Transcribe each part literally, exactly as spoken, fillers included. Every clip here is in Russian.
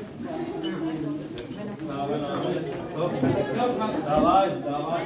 Давай, давай,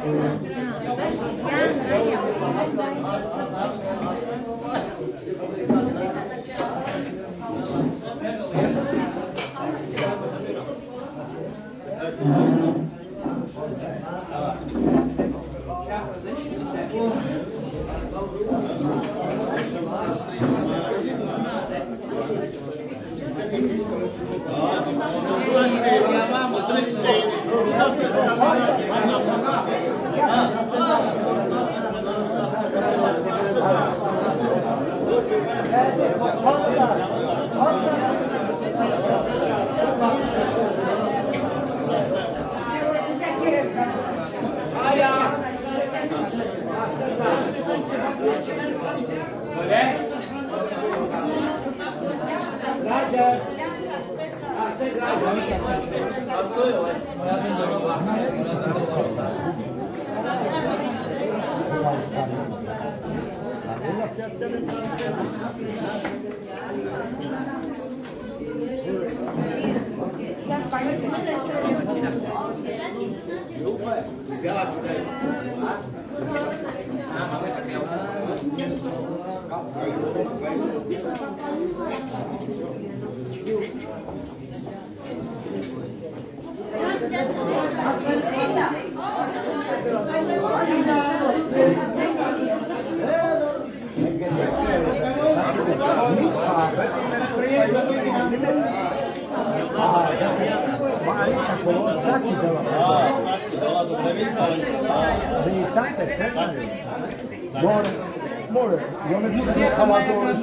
More, you want to do this? Come on, go.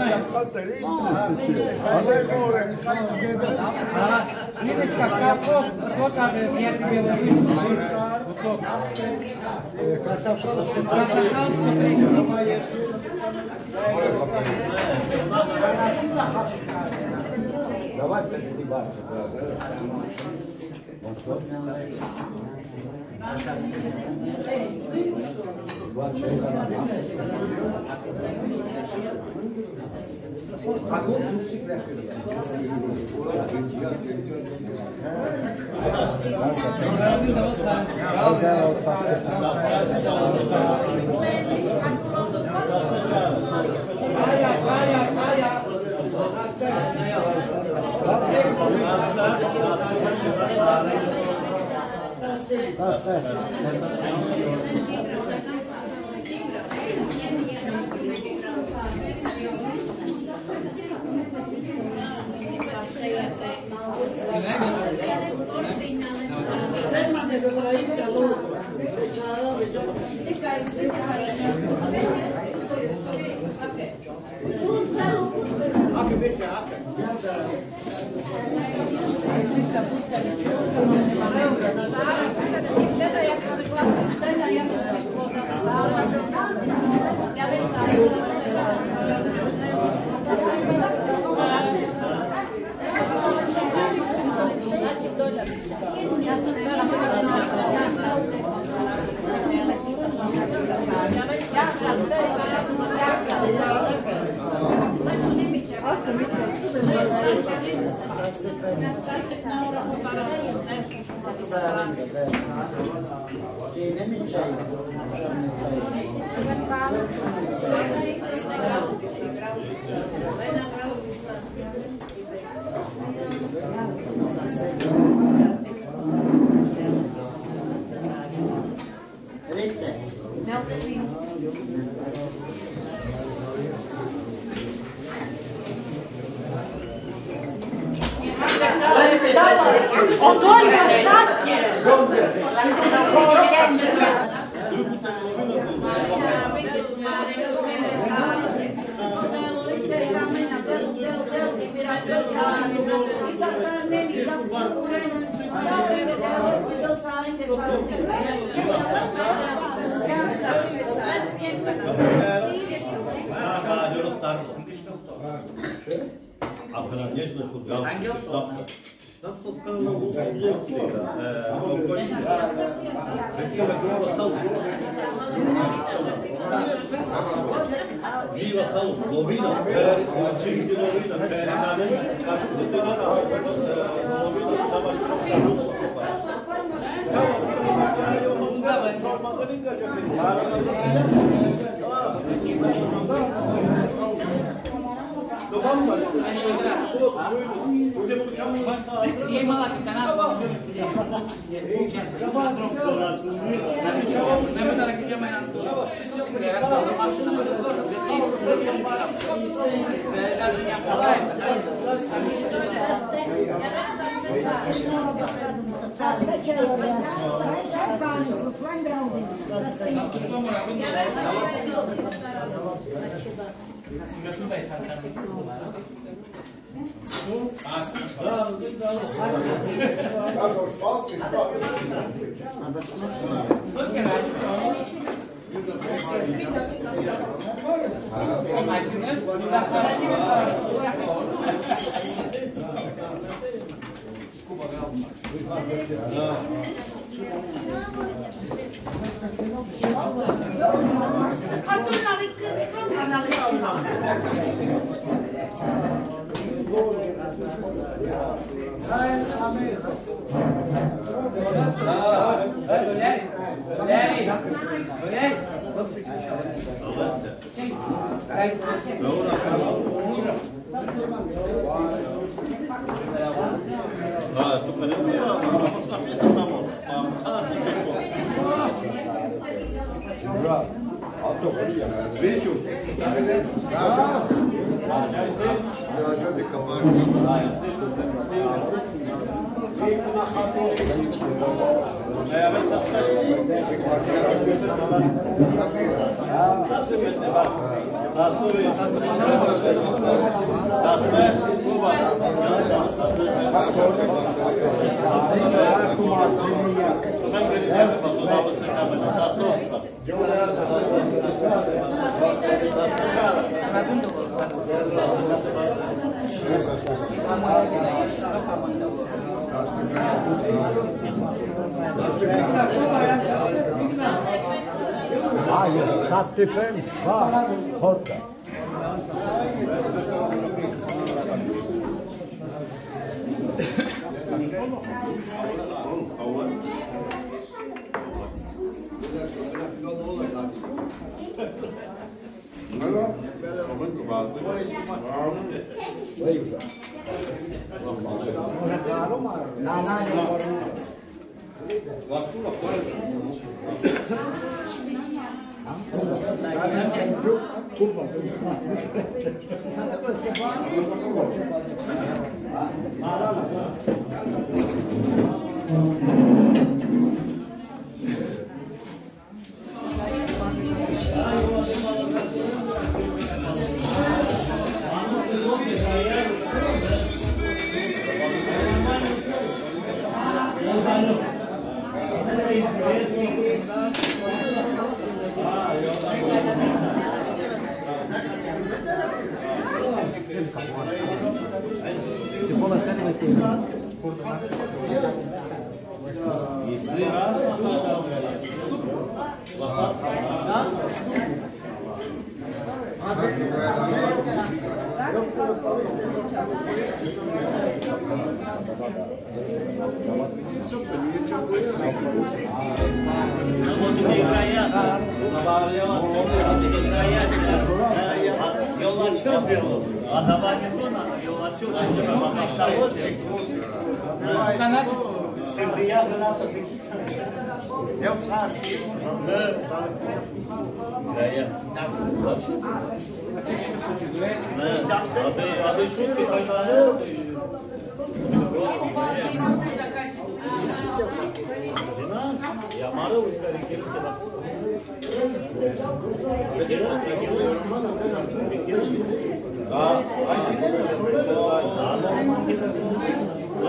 Ivečka, kako pokaže gdje ti bilo više u toga? Krasakavsko trično. Давай среди башни. А тут тут секрет. Odolja šatke! Ako nam nešto kod gavča, tam sam spravila u Lurcira, u Koljica. Čekaj, me dobro sam. Viva salud, lovina, činiti lovina, ne, kako da te nada, lovina, stava Nije mala kanal, nemoj da neki džema jedan mašina, kaže njam pogledajte. Viću. Ah, je gaat tippen. Waar? God. Na, na,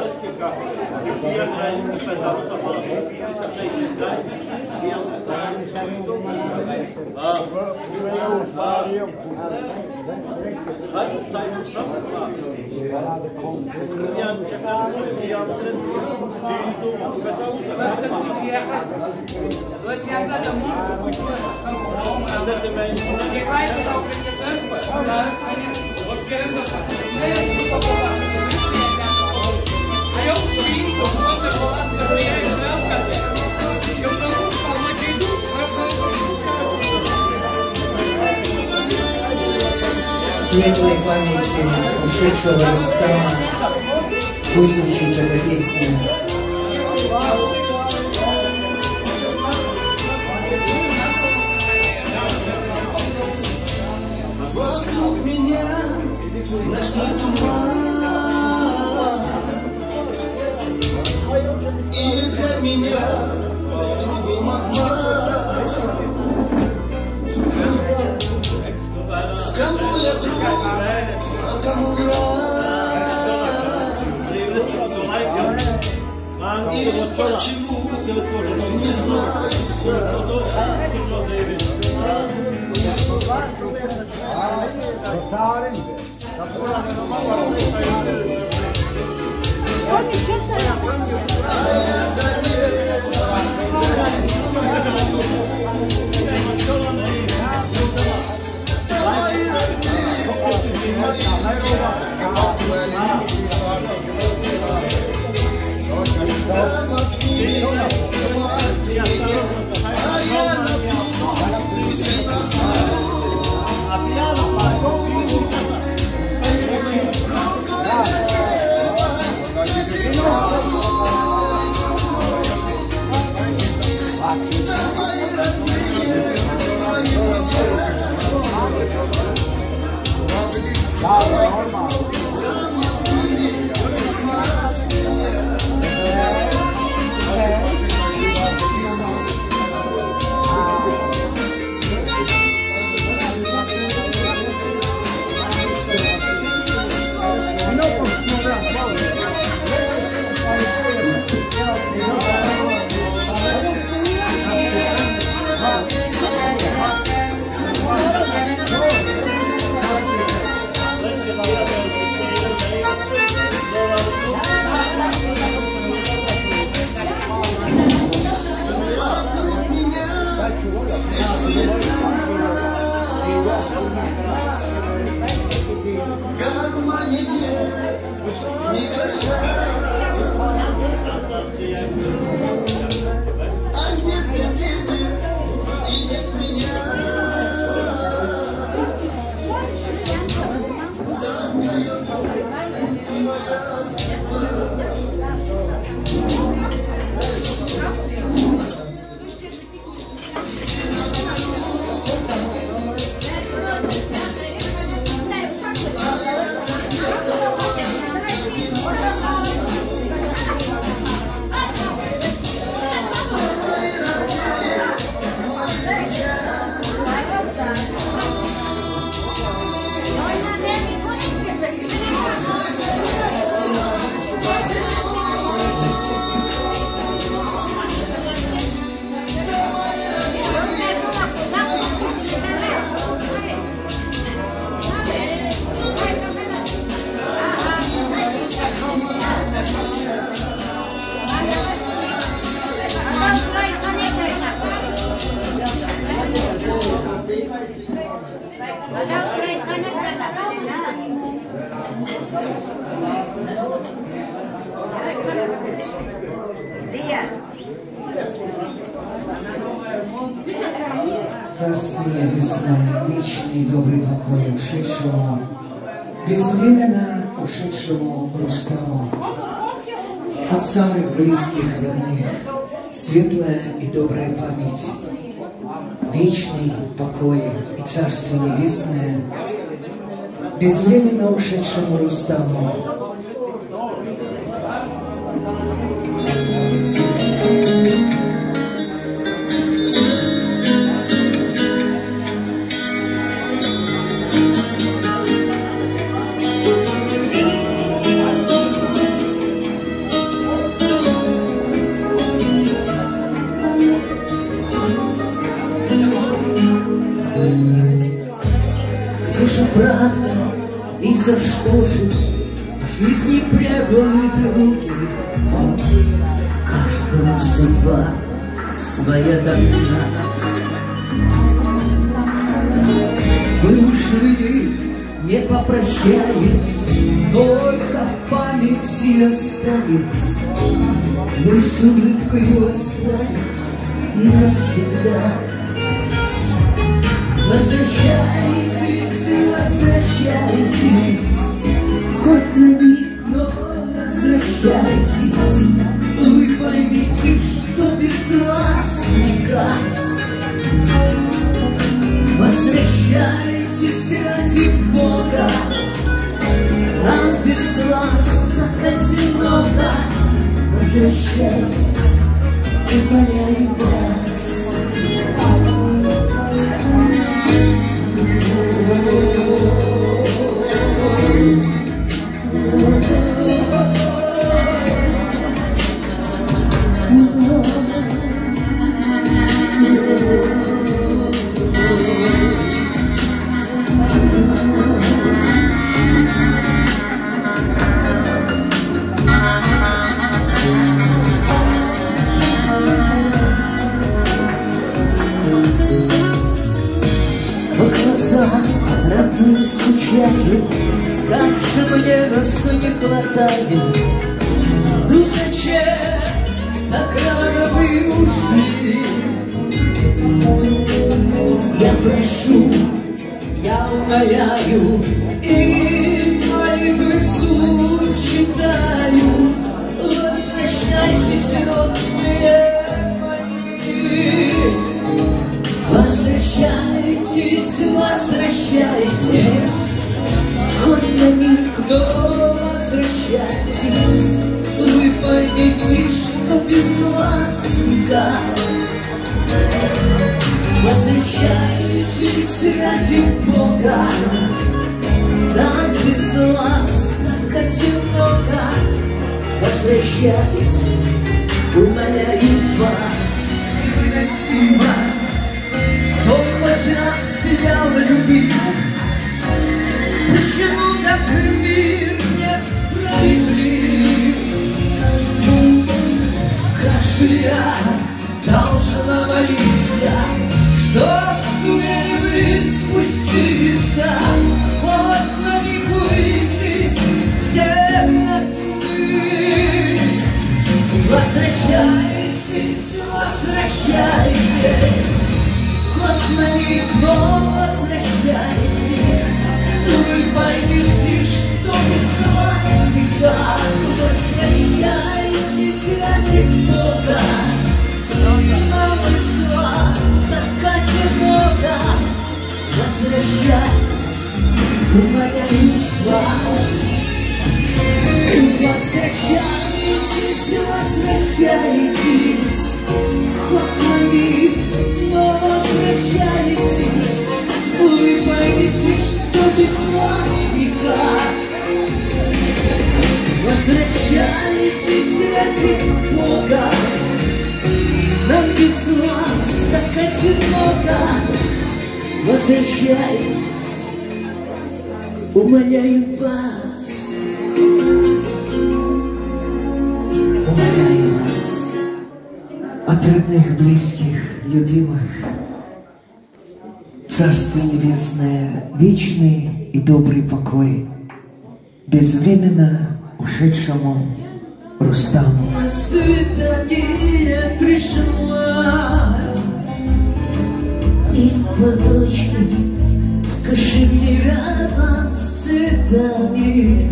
Светлой памяти ушедшего Рустама пусть звучит эта песня. Вокруг меня ночной туман, и для меня кругом обман. Кому я друг, а кому враг? И почему не знаю все. Царствие небесное, вечный и добрый покой ушедшему, безвременно ушедшему Рустаму. От самых близких родных светлая и добрая память, вечный покой и Царство небесное безвременно ушедшему Рустаму. За что же жизни прямые дороги? Каждому судьба своя дана. Вы ушли, не попрощаясь, только в памяти остались. Мы с улыбкой остались навсегда. Возвращайтесь, возвращайтесь, хоть на миг, но возвращайтесь. Вы поймите, что без вас никак. Возвращайтесь ради Бога, нам без вас так одиноко. Возвращайтесь, умоляю вас. Родные скучаю, как же мне вас не хватает. Ну зачем так рано вы ушли? Я прошу, я умоляю, и молитвы вслух читаю. Возвращайтесь, родные мои. Возвращайтесь, возвращайтесь, хоть на миг, но возвращайтесь. Вы поймите, что без вас никак. Возвращайтесь ради Бога, нам без вас так одиноко. Возвращайтесь, умоляю вас, невыносимо. Кто хоть раз тебя любил, почему так мир несправедлив? Как же я должна молиться, чтоб сумели вы спуститься, вот на них увидеть всех родных. Возвращайтесь, возвращайтесь, хоть на миг, но возвращайтесь. Вы поймете, что без вас никак. Возвращайтесь ради Бога, нам без вас так одиноко. Возвращайтесь, умоляю вас. Возвращайтесь, возвращайтесь, хоть на миг, но возвращайтесь. Вы поймите, что без вас никак. Возвращайтесь ради Бога, нам без вас так одиноко. Возвращайтесь, умоляю вас. Умоляю вас, от родных, близких, любимых, Царствие Небесное, вечный и добрый покой безвременно ушедшему Рустаму. На свидание пришла, и платочки в кашемире вам с цветами.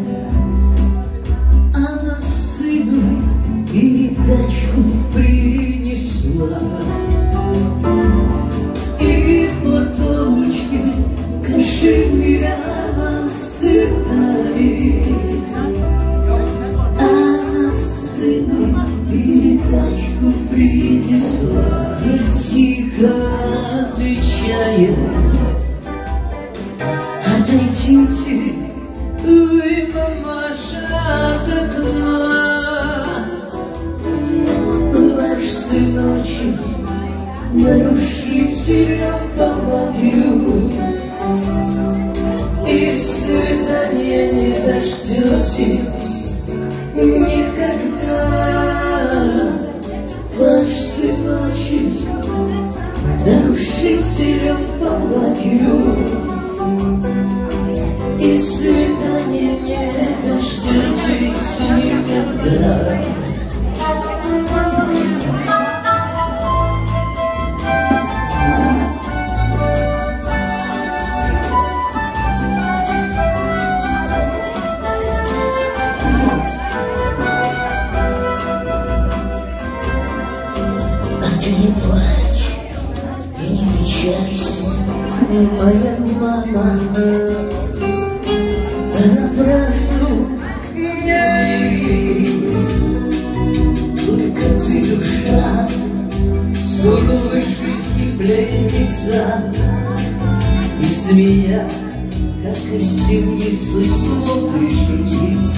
Она сыну передачку принесла, и платочки кашемире вам с цветами. Она сыну передачку принесла, и тихо отвечает: отойдите вы, мамаша, от окна. Ваш сыночек нарушителем помогу, и свидание дождетесь никогда. Ваш сын ночи нарушителем погладью, и свидания не дождетесь никогда. Ты не плачь и не печалься, моя мама, напрасно не есть. Только ты, душа, суровой жизни пленница, и с меня, как из темницы, смотришь вниз.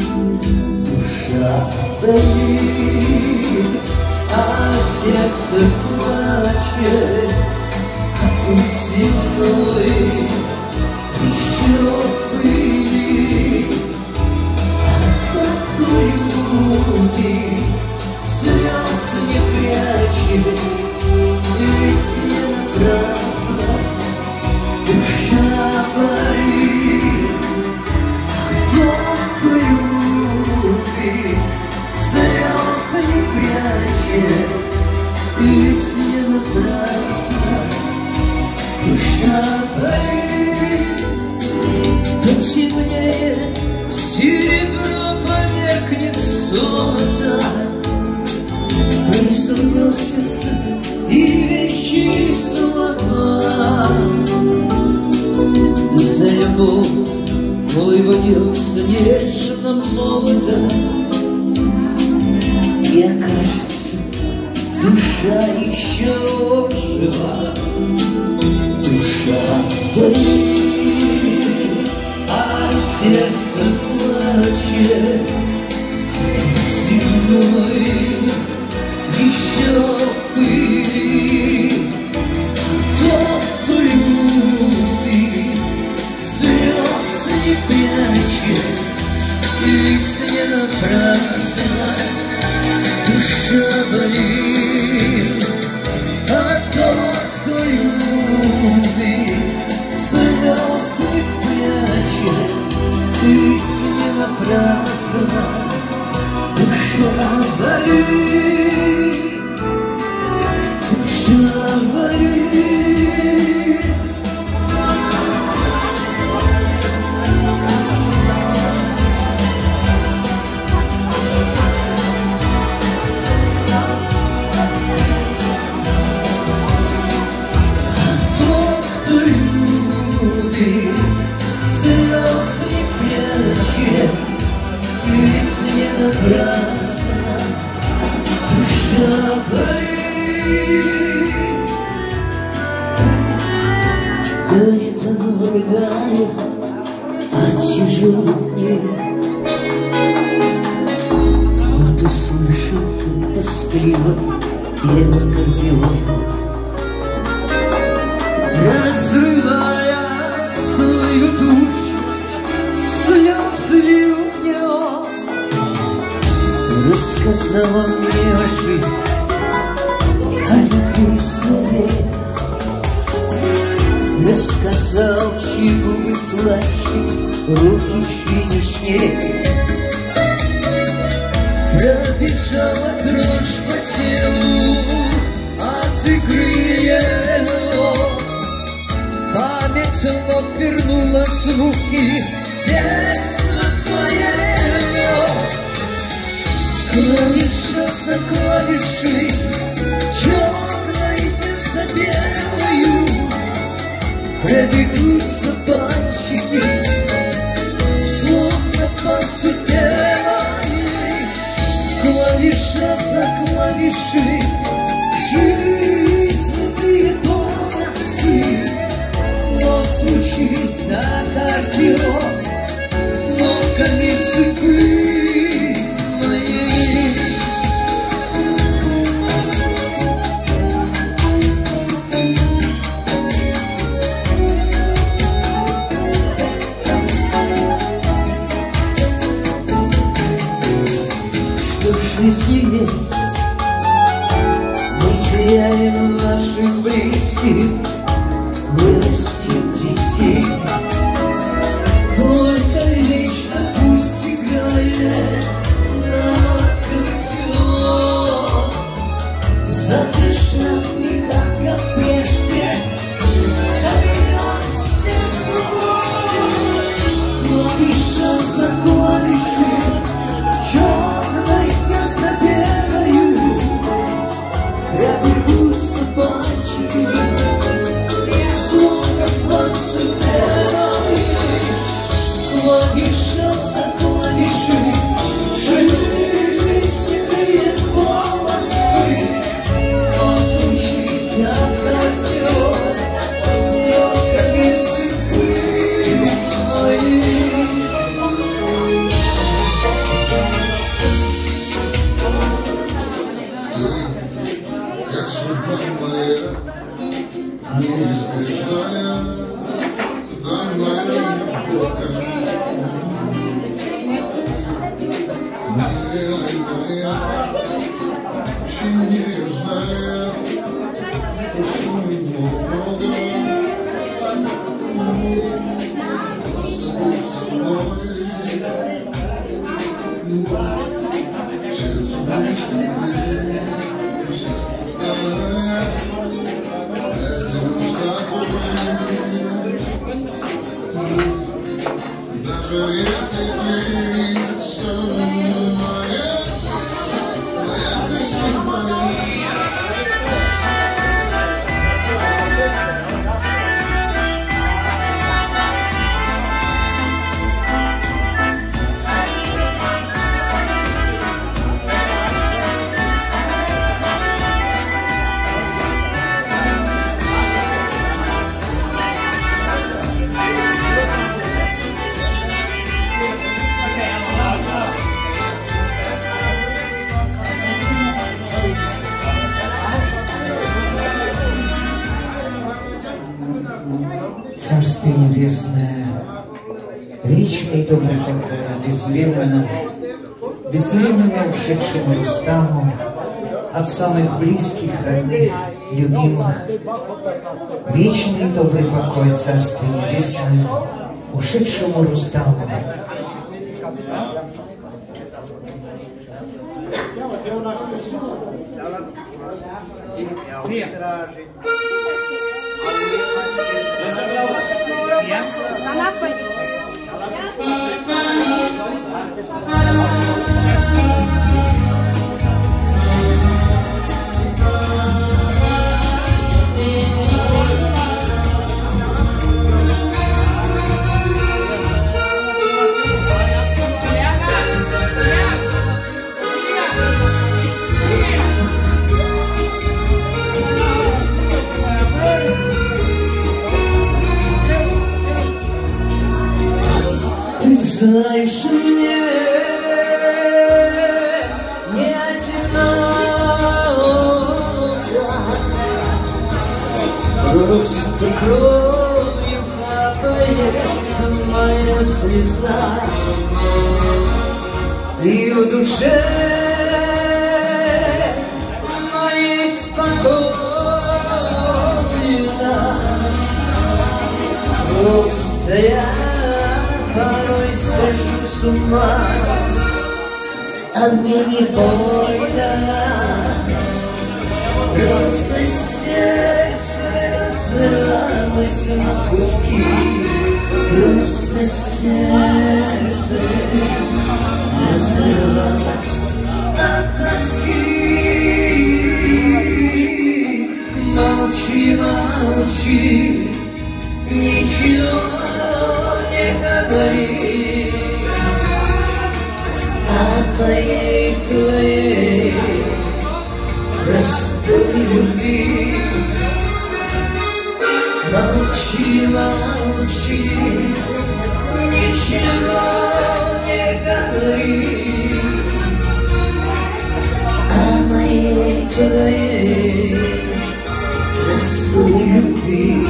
Душа болит, а сердце плачет, а тут земной еще пыли. А тот, кто любит, слез не прячет, ведь не напрасно душа болит. А тот, кто любит, слез не прячет, ведь не напрасно душа болит. Потемнеет серебро, померкнет золото, произносятся и вещи слова. За любовь улыбнется нежно молодость, и окажется, душа еще жива. Душа болит, а сердце плачет, земной еще пыли. А тот, кто любит, слез не прячет, ведь не напрасно душа болит. А тот, кто любит, слез не прячет, ведь не напрасно душа болит. Душа болит. Слез не прячет, ведь не напрасно душа болит. Горит он, рыдает от тяжелых дней, но ты слышал, как тоскливо пел аккордеон, разрывая свою душу, слезы ливнем. Рассказала мне о жизни, о любви своей. Рассказал, чьи губы слаще, руки чьи нежней. Пробежала дрожь по телу от игры его. Память вновь вернула звуки детства твоего. Клавиша за клавишей, черной не за белою, пробегутся пальчики, словно посудели. Клавиша за клавишей, жизнь переполнится, но звучит аккордеон нотами судьбы моей. жизни есть. Мы сияем наших близких, вырастим детей. Только вечно пусть играет нам аккордеон. Задышат не так, как прежде, забьется кровь. Клавиша за клавишей, черной я за белою, пробегутся пальчики, словно пацанерой. Клавиша за клавишей, шевелились седые волосы, но звучит аккордеон, только без судьбы моей. Как судьба моя, неизбежная, данная Богом. Нереальная, очень нежная, прошу немного, просто будь со мной. Сердцу близко. Даже если слишком моя, моя красивая. Царствие небесное, вечное и доброе такое, безвременно, безвременно ушедшему Рустаму, от самых близких, родных, любимых. Вечный и добрый покой, Царствие небесное, ушедшему Рустаму. Она пойдет. Ты знаешь, мне не одиноко, просто кровью капает моя слеза, и в душе моей спокойно. Просто я порой схожу с ума, а мне не больно. Просто сердце разрывалось на куски, просто сердце разрывалось от тоски. Молчи, молчи, ничего не говори о моей твоей простой любви. Молчи, молчи, ничего не говори о моей твоей простой любви.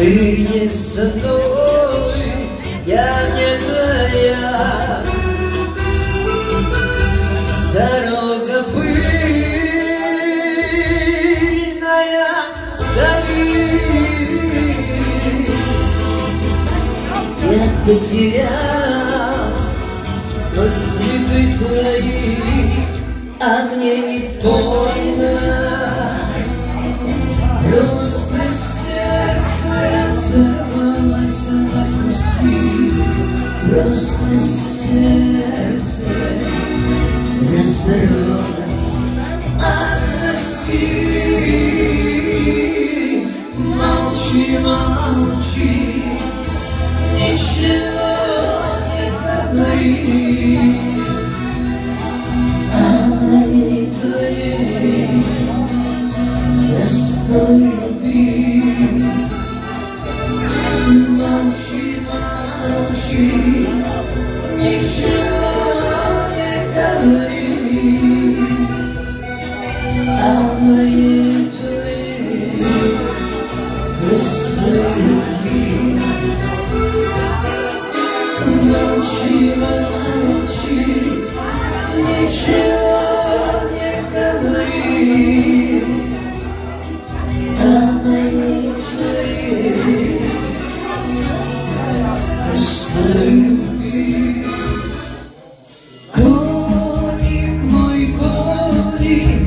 Ты не со мной, я не твоя. Дорога пыльная, дали. Я потерял цветы твои, а мне не больно. Просто сердце разорвалось на куски. Просто сердце разорвалось от тоски. Молчи, молчи, ничего не говори о моей твоей простой любви. Молчи, молчи, ничего не говори о моей твоей простой любви. Молчи, молчи, ничего не говори о моей твоей простой любви. Коник мой, коник,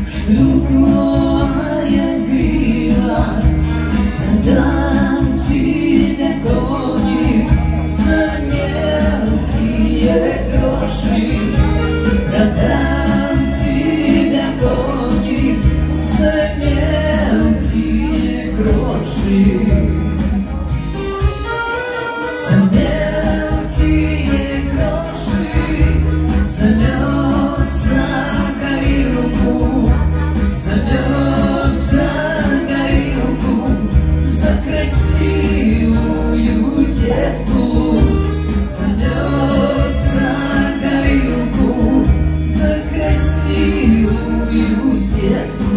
шлюпная грива, продам тебе коник за мелкие гроши. Продам тебе коник за мелкие гроши. За мелкие гроши, за мед, за горилку, за мед, за горилку, за красивую девку. За мед, за горилку, за красивую девку.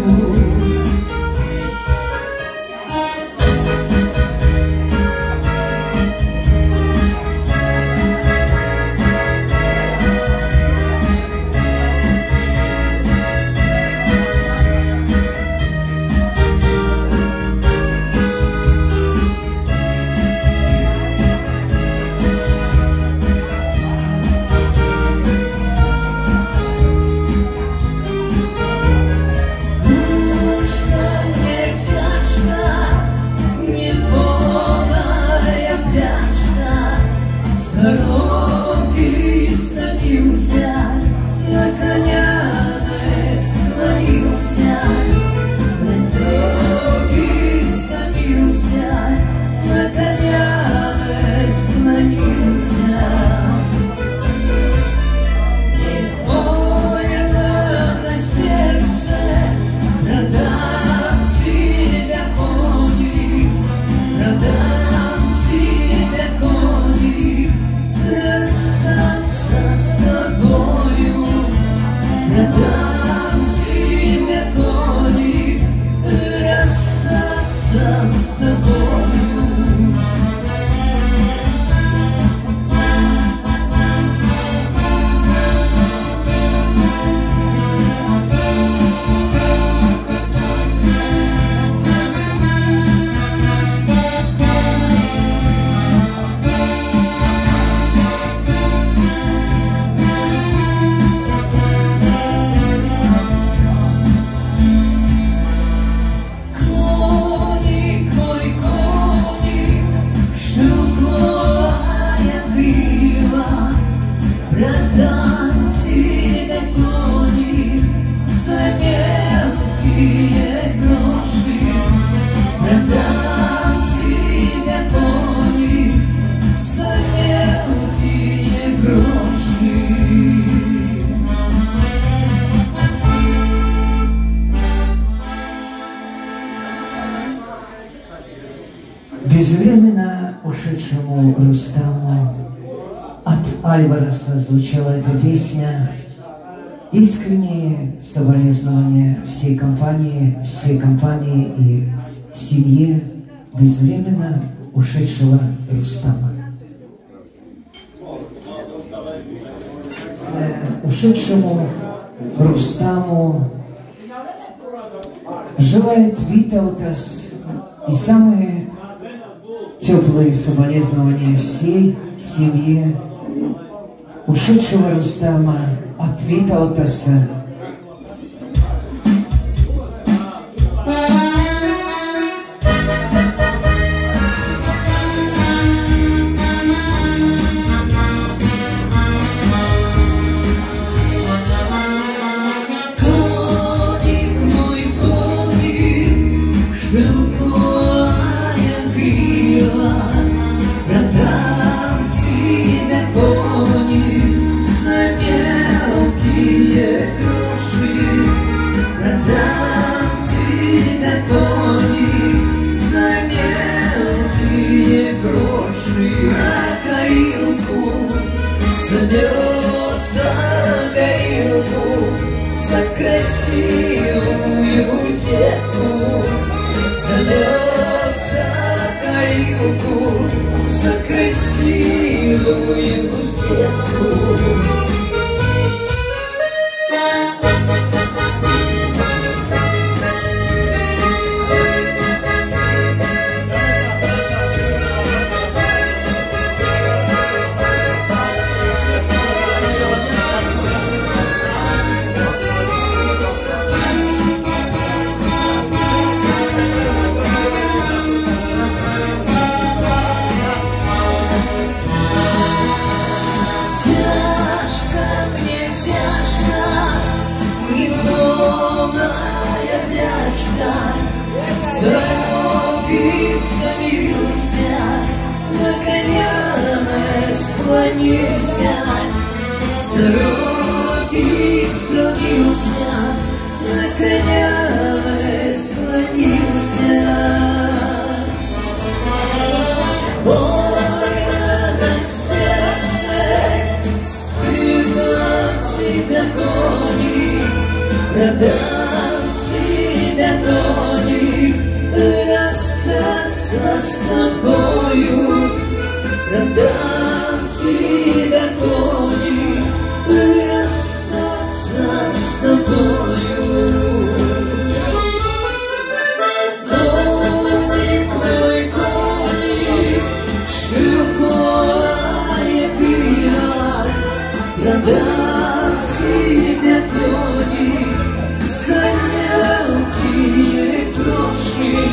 Безвременно ушедшему Рустаму от Альвареса звучала эта песня. Искренние соболезнования всей компании, всей компании и семье безвременно ушедшего Рустама. Ушедшему Рустаму желает Витаутас и самые теплые соболезнования всей семье ушедшего Рустама от Витаутаса. Зальется горилку за красивую девку. Зальется горилку за красивую девку. С дороги стомился, на коня склонился. С дороги стомился, на коня склонился. Больно на сердце, спина тебя гонит, продам тебя гонит. Расстаться с тобою, продам тебя гонит, расстаться с тобою. Коник мой, коник, широкая пира, продам тебя гонит за мелкие гроши.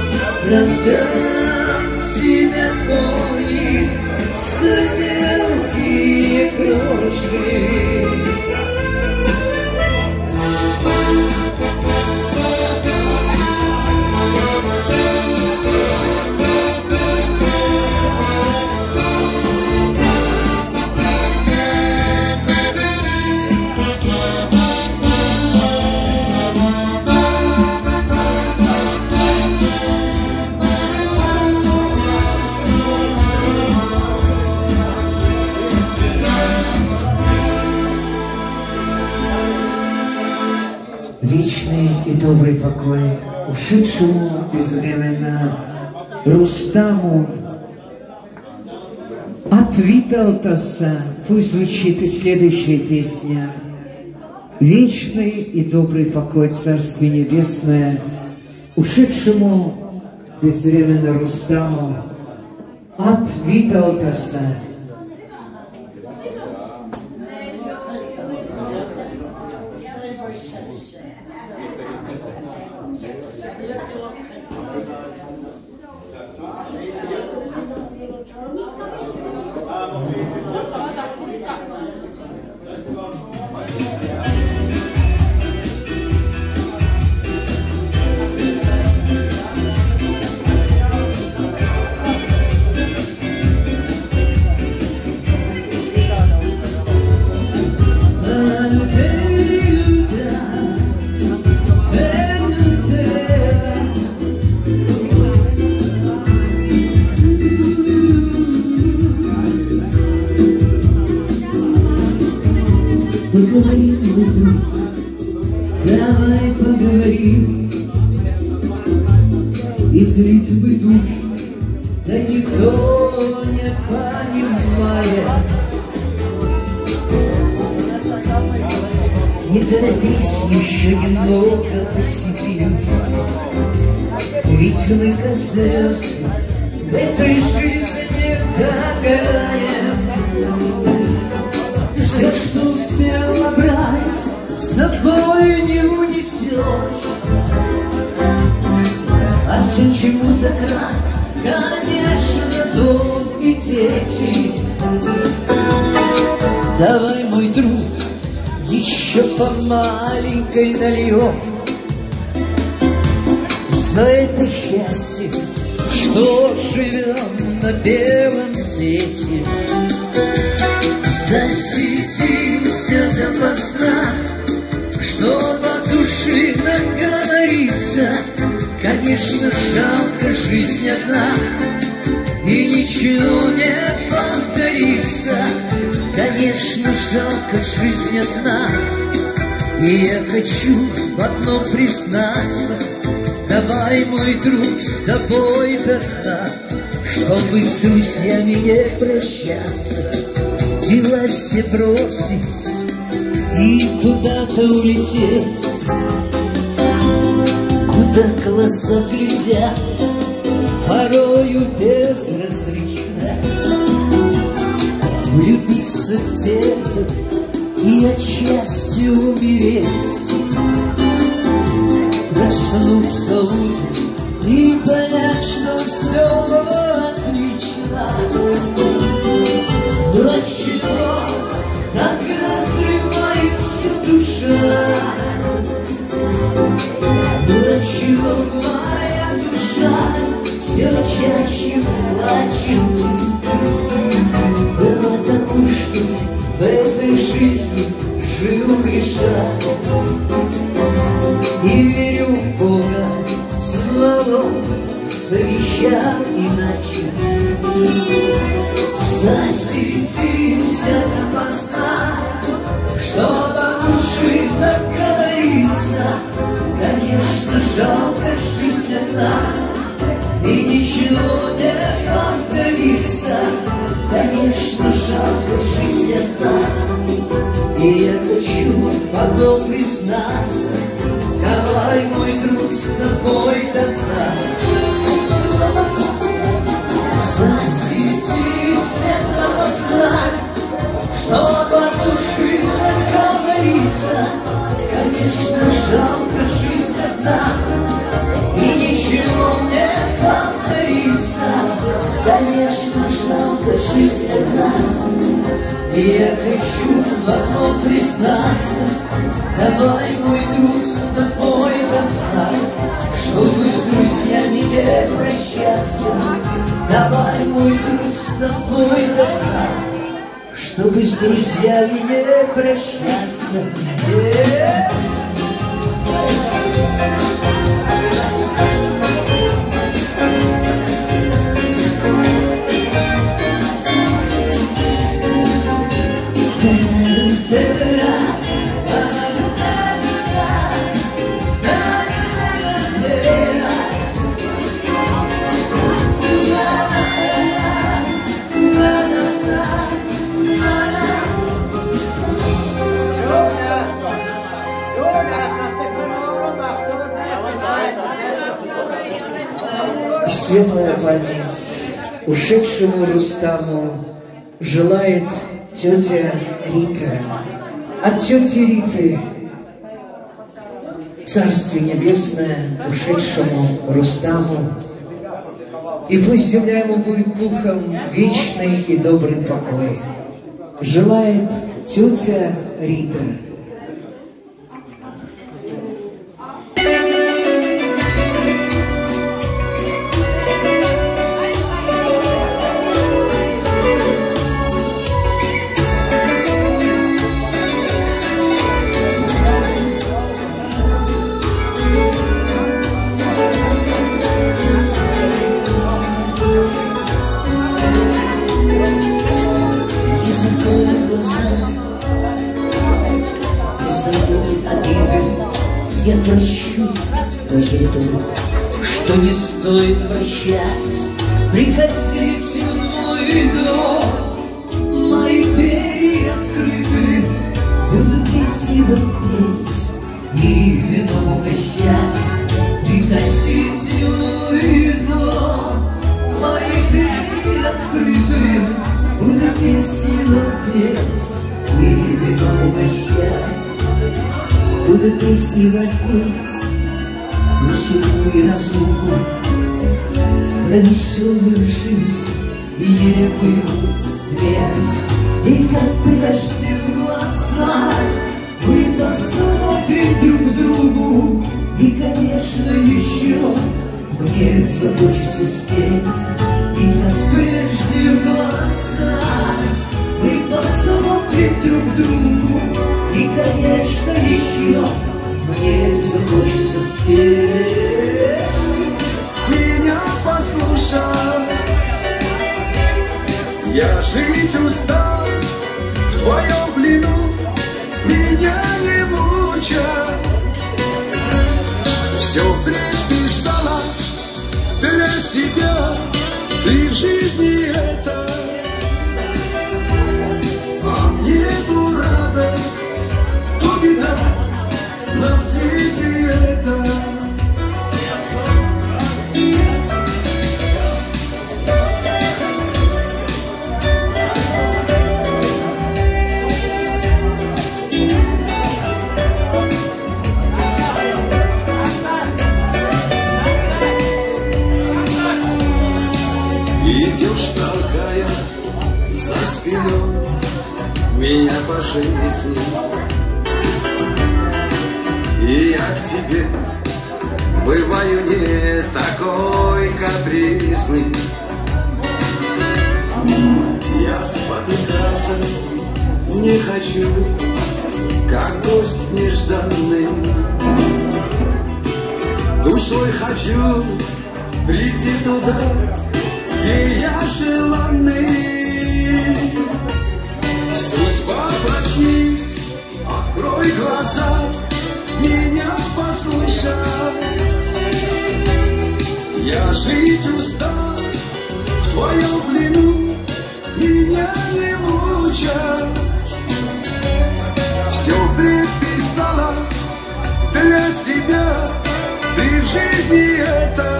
Продам тебя гонит за мелкие гроши. Вечный и добрый покой ушедшему безвременно Рустаму. От Витаутаса пусть звучит и следующая песня. Вечный и добрый покой, Царствие Небесное, ушедшему безвременно Рустаму. От Витаутаса. Поговорим, мой друг, давай поговорим. из ритмы душ, да никто не понимает. Не торопись, еще немного посиди, ведь мы как звезды в этой жизни догораем. Все, что успела брать, с собой не унесешь. А все чему-то крат, конечно, дом и дети. Давай, мой друг, еще по маленькой нальем за это счастье, что живем на белом свете. Засидимся допоздна, чтоб от души наговориться. Конечно, жалко, жизнь одна, и ничего не повторится. Конечно, жалко, жизнь одна, и я хочу в одном признаться. Давай, мой друг, с тобой до дна, чтобы с друзьями не прощаться. Дела все бросить и куда-то улететь, куда глаза глядят, порою безразлично. Влюбиться где-то и от счастья умереть, проснуться утром и понять, что все отлично. Но отчего так разрывается душа? Но отчего моя душа все чаще плачет? Да потому что в этой жизни жил греша и верю в Бога, звонок завещал иначе. Засидимся допоздна, чтоб от души наговориться. Конечно, жалко, жизнь одна, и ничего не повторится. Конечно, жалко, жизнь одна, и я хочу в одном признаться. Давай, мой друг, с тобой до дна. Засидимся допоздна, чтоб от души наговориться. Конечно, жалко, жизнь одна, и ничего не повторится. Конечно, жалко, жизнь одна, и я хочу в одном признаться. Давай, мой друг, с тобой до дна, чтобы с друзьями не прощаться. Давай, мой друг, с тобой до дна, чтобы с друзьями не прощаться. Yeah. Светлая память ушедшему Рустаму желает тетя Рита. От тети Риты Царствие Небесное ушедшему Рустаму, и пусть земля ему будет пухом вечный и добрый покой. Желает тетя Рита. Я прощу даже то, что не стоит прощать. Приходите в мой дом, мои двери открыты, буду красиво петь и вином угощать. Приходите в мой дом, мои двери открыты, буду красиво петь и вином угощать. Буду красиво петь про судьбу и разлуку, про веселую жизнь и нелепую смерть. И как прежде в глаза мы посмотрим друг другу, и, конечно, еще мне захочется спеть. И как прежде в глаза мы посмотрим друг другу, и, конечно, еще мне захочется спеть. Меня послушай, я жить устал в твоем плену, меня не мучай. Все предписала для себя ты в жизни это, а мне ту радость, то беда на свете это. Идешь, толкая за спиной меня по жизни, и я к тебе бываю не такой капризный. Я спотыкаться не хочу, как гость нежданный. Душой хочу прийти туда, где я желанный. Судьба, проснись, открой глаза, меня послушай. Я жить устал в твоем плену, меня не мучай. Все предписала для себя ты в жизни это,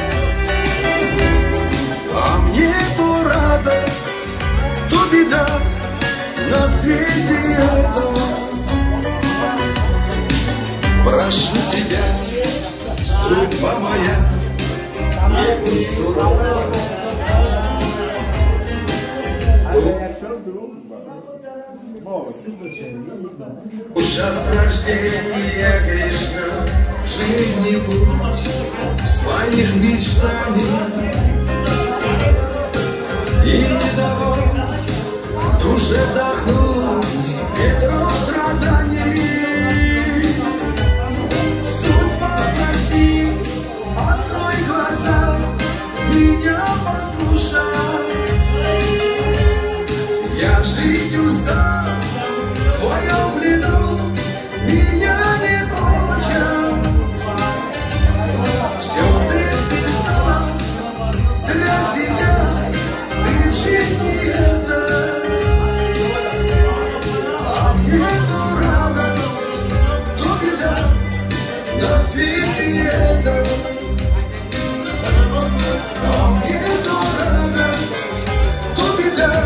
а мне то радость, то беда на свете это. Прошу тебя, судьба моя, не будь сурова. Ужас рождения грешна, жизни путь своих мечтаний, и не давай душе вдохнуть ветру страданий. Судьба, проснись, открой глаза, меня послушай. Я жить устал в твоем плену, меня не мучай. Все предписала для себя ты в жизни это, а мне то радость, то беда на свете это, а мне то радость, то беда.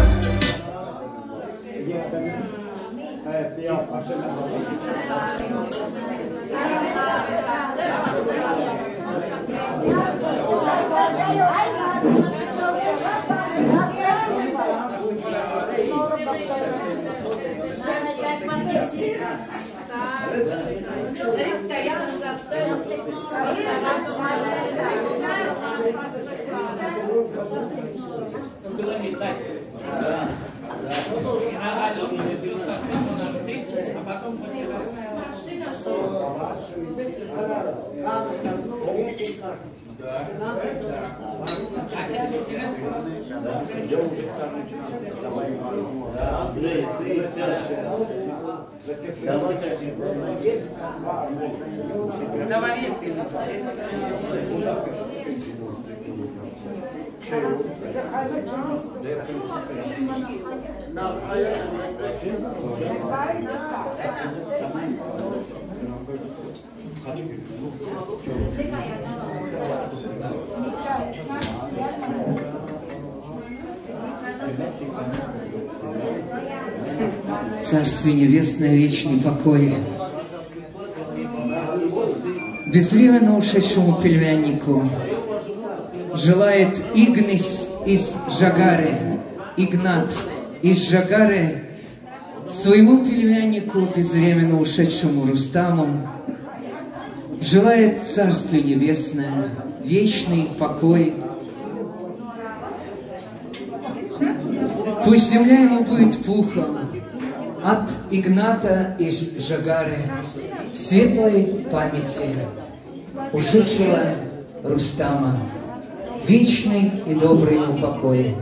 Андрей, сын, Царствие небесное, вечный покой. Безвременно ушедшему племяннику желает Игнис из Жагары, Игнат из Жагары, своему племяннику, безвременно ушедшему Рустаму, желает Царствие небесное, вечный покой. Пусть земля ему будет пухом от Игната из Жагары, светлой памяти ушедшего Рустама, вечный и добрый ему покой.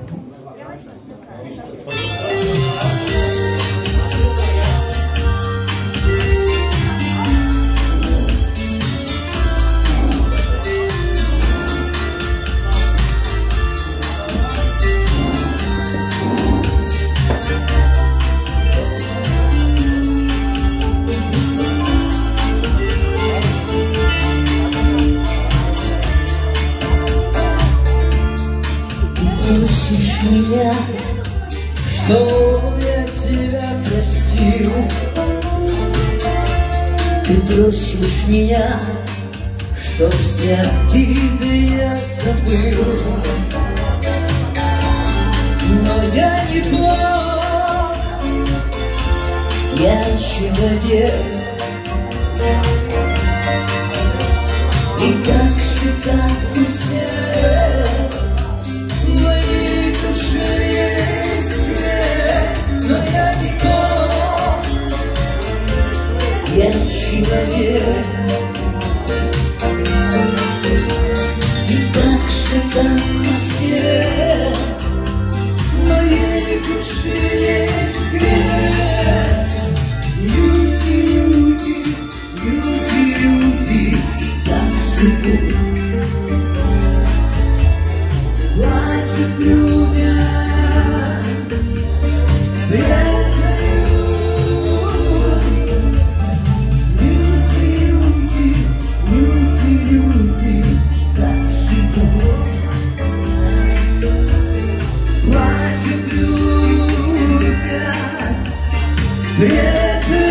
Просишь меня, что я тебя простил. Ты просишь меня, что все обиды я забыл. Но я не плох, я человек. И как же, как у всех, в моей душе есть грех, но я не Бог, я человек. И так же, как у всех, в моей душе есть грех. Люди, люди, люди, люди так живут. Плачут румя, предают. Люди, люди, люди, люди так живут. Плачут румя, предают.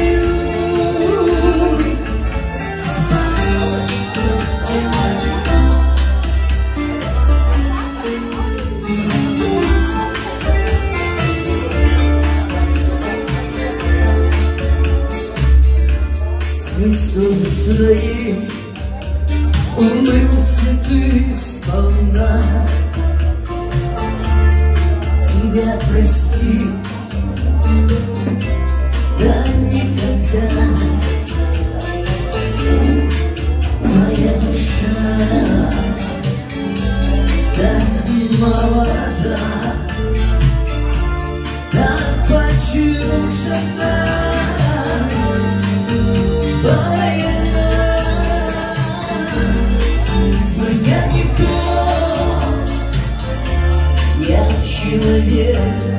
Смысл своим умылся ты сполна. Тебя простить, да никогда. Моя душа так молода, так почужена. Но я не Бог, я человек.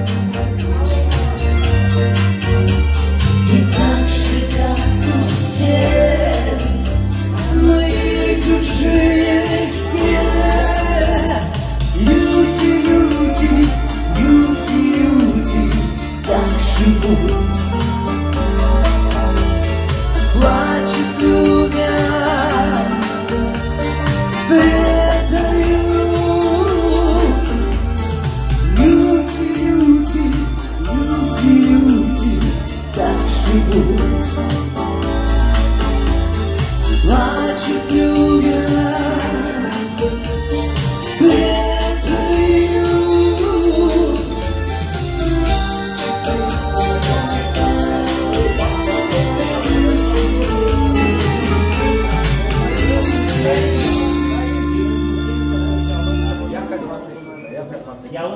И так же, как у всех, в моей душе есть грех. Люди, люди, люди, люди так живут. Плачут румя, предают. Люди, люди, люди, люди так живут. Плачут румя, предают.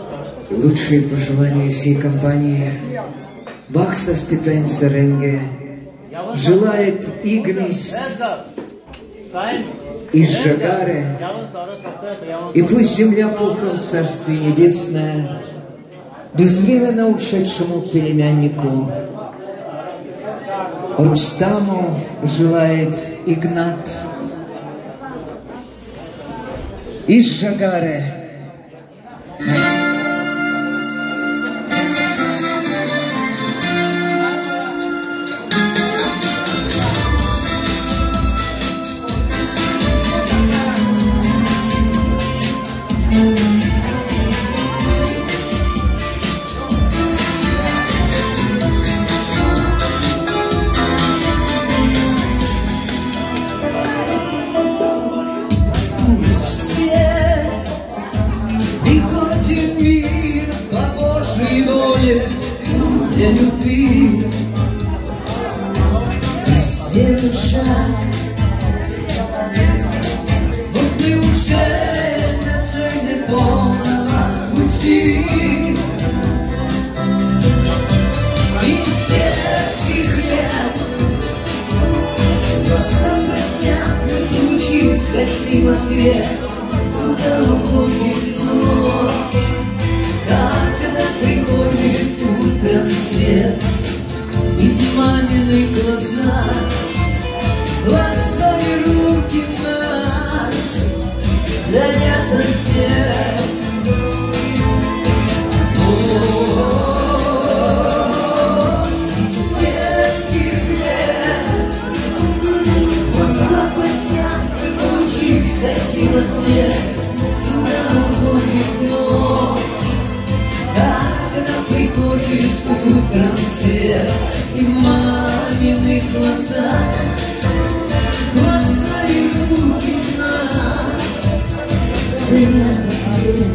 Лучшие пожелания всей компании Бахса Степен Серенге желает Игнис из Жагары, и пусть земля пухом Царствие Небесное безвременно ушедшему племяннику Рустаму желает Игнат из Жагары. Для любви сделаем шаг, вот мы уже на жизни полного пути. Из детских лет просто понятно звучит спасибо ответ, куда уходит ночь, как когда приходит утром свет, и мамины глаза, глаза и руки нас горят огнем. Из детских лет глаза понятно звучит спасибо ответ, куда уходит ночь, когда приходит утром свет, и мамины глаза, глаза и руки нас горят огнем.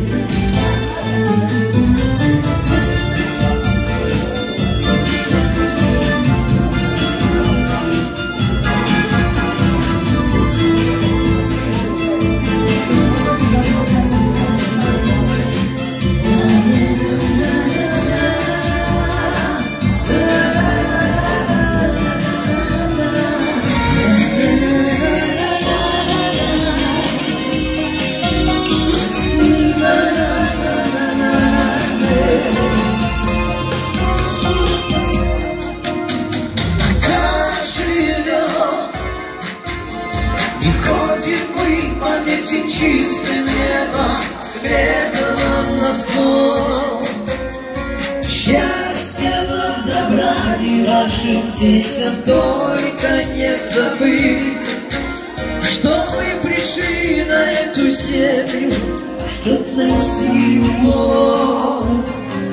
Чистым небом, хлеба вам на стол. Счастья вам, добра и вашим детям только не забыть, что вы пришли на эту землю, чтоб найти любовь.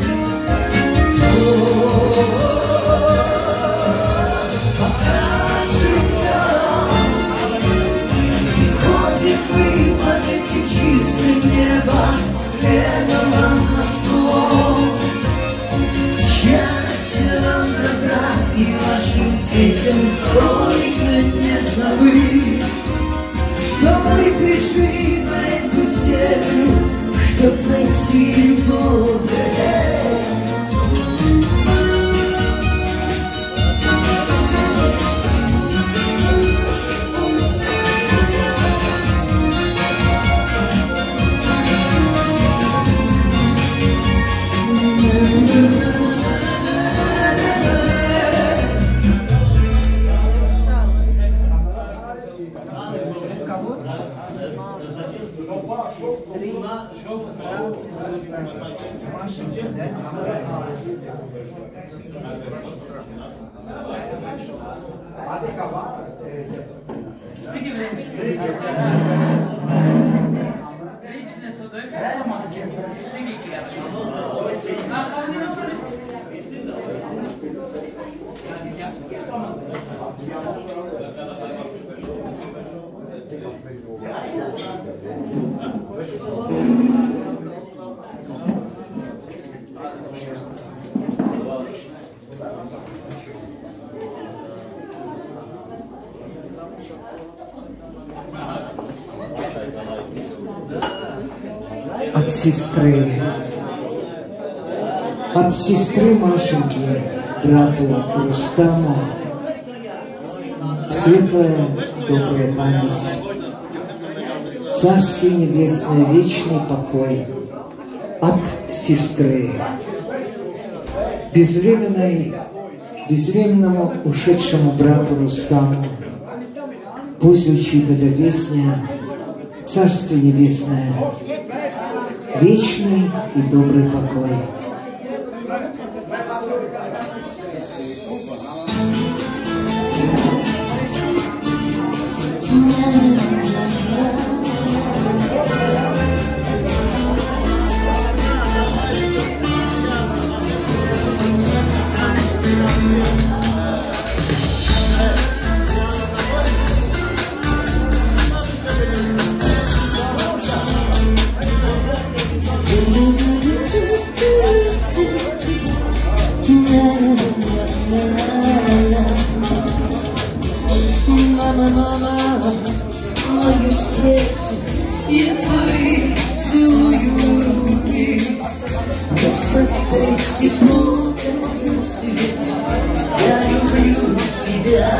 Чистым небом, хлеба вам на стол. Счастья вам, добра и вашим детям только не забыть, что вы пришли на эту землю, чтоб найти любовь. От сестры, от сестры Машеньки, брату Рустаму, светлая, добрая память, Царствие Небесное, вечный покой от сестры, безвременной, безвременному ушедшему брату Рустаму. Пусть звучит эта песня «Царствие Небесное, вечный и добрый покой». Мама, мама, мое сердце, я твои целую руки. Воспоминай тепло детстве, я люблю тебя.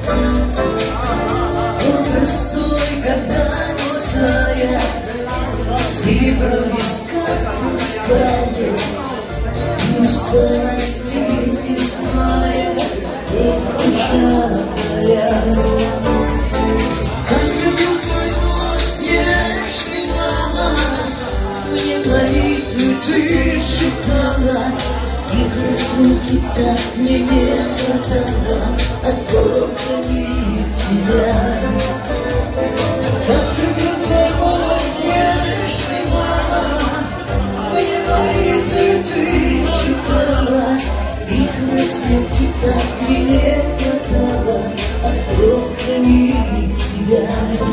Он простой, когда не старя, серебро в висках пустая, и усталости не зная, и душа твоя. Как люблю твой голос нежный, мама, мне молитву ты шептала, и красоты так мне не хватало, от Бога хранит тебя. Как люблю твой голос нежный, мама, мне молитву ты шептала, и красоты так мне не хватало, от Бога хранит тебя.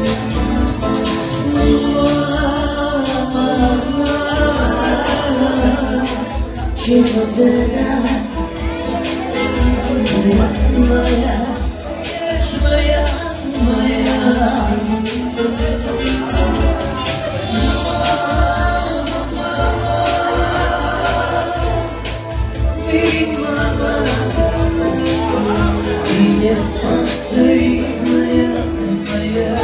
Чемодана моя, моя, нежь моя, моя. Ты, мама, меня повтори, моя, моя.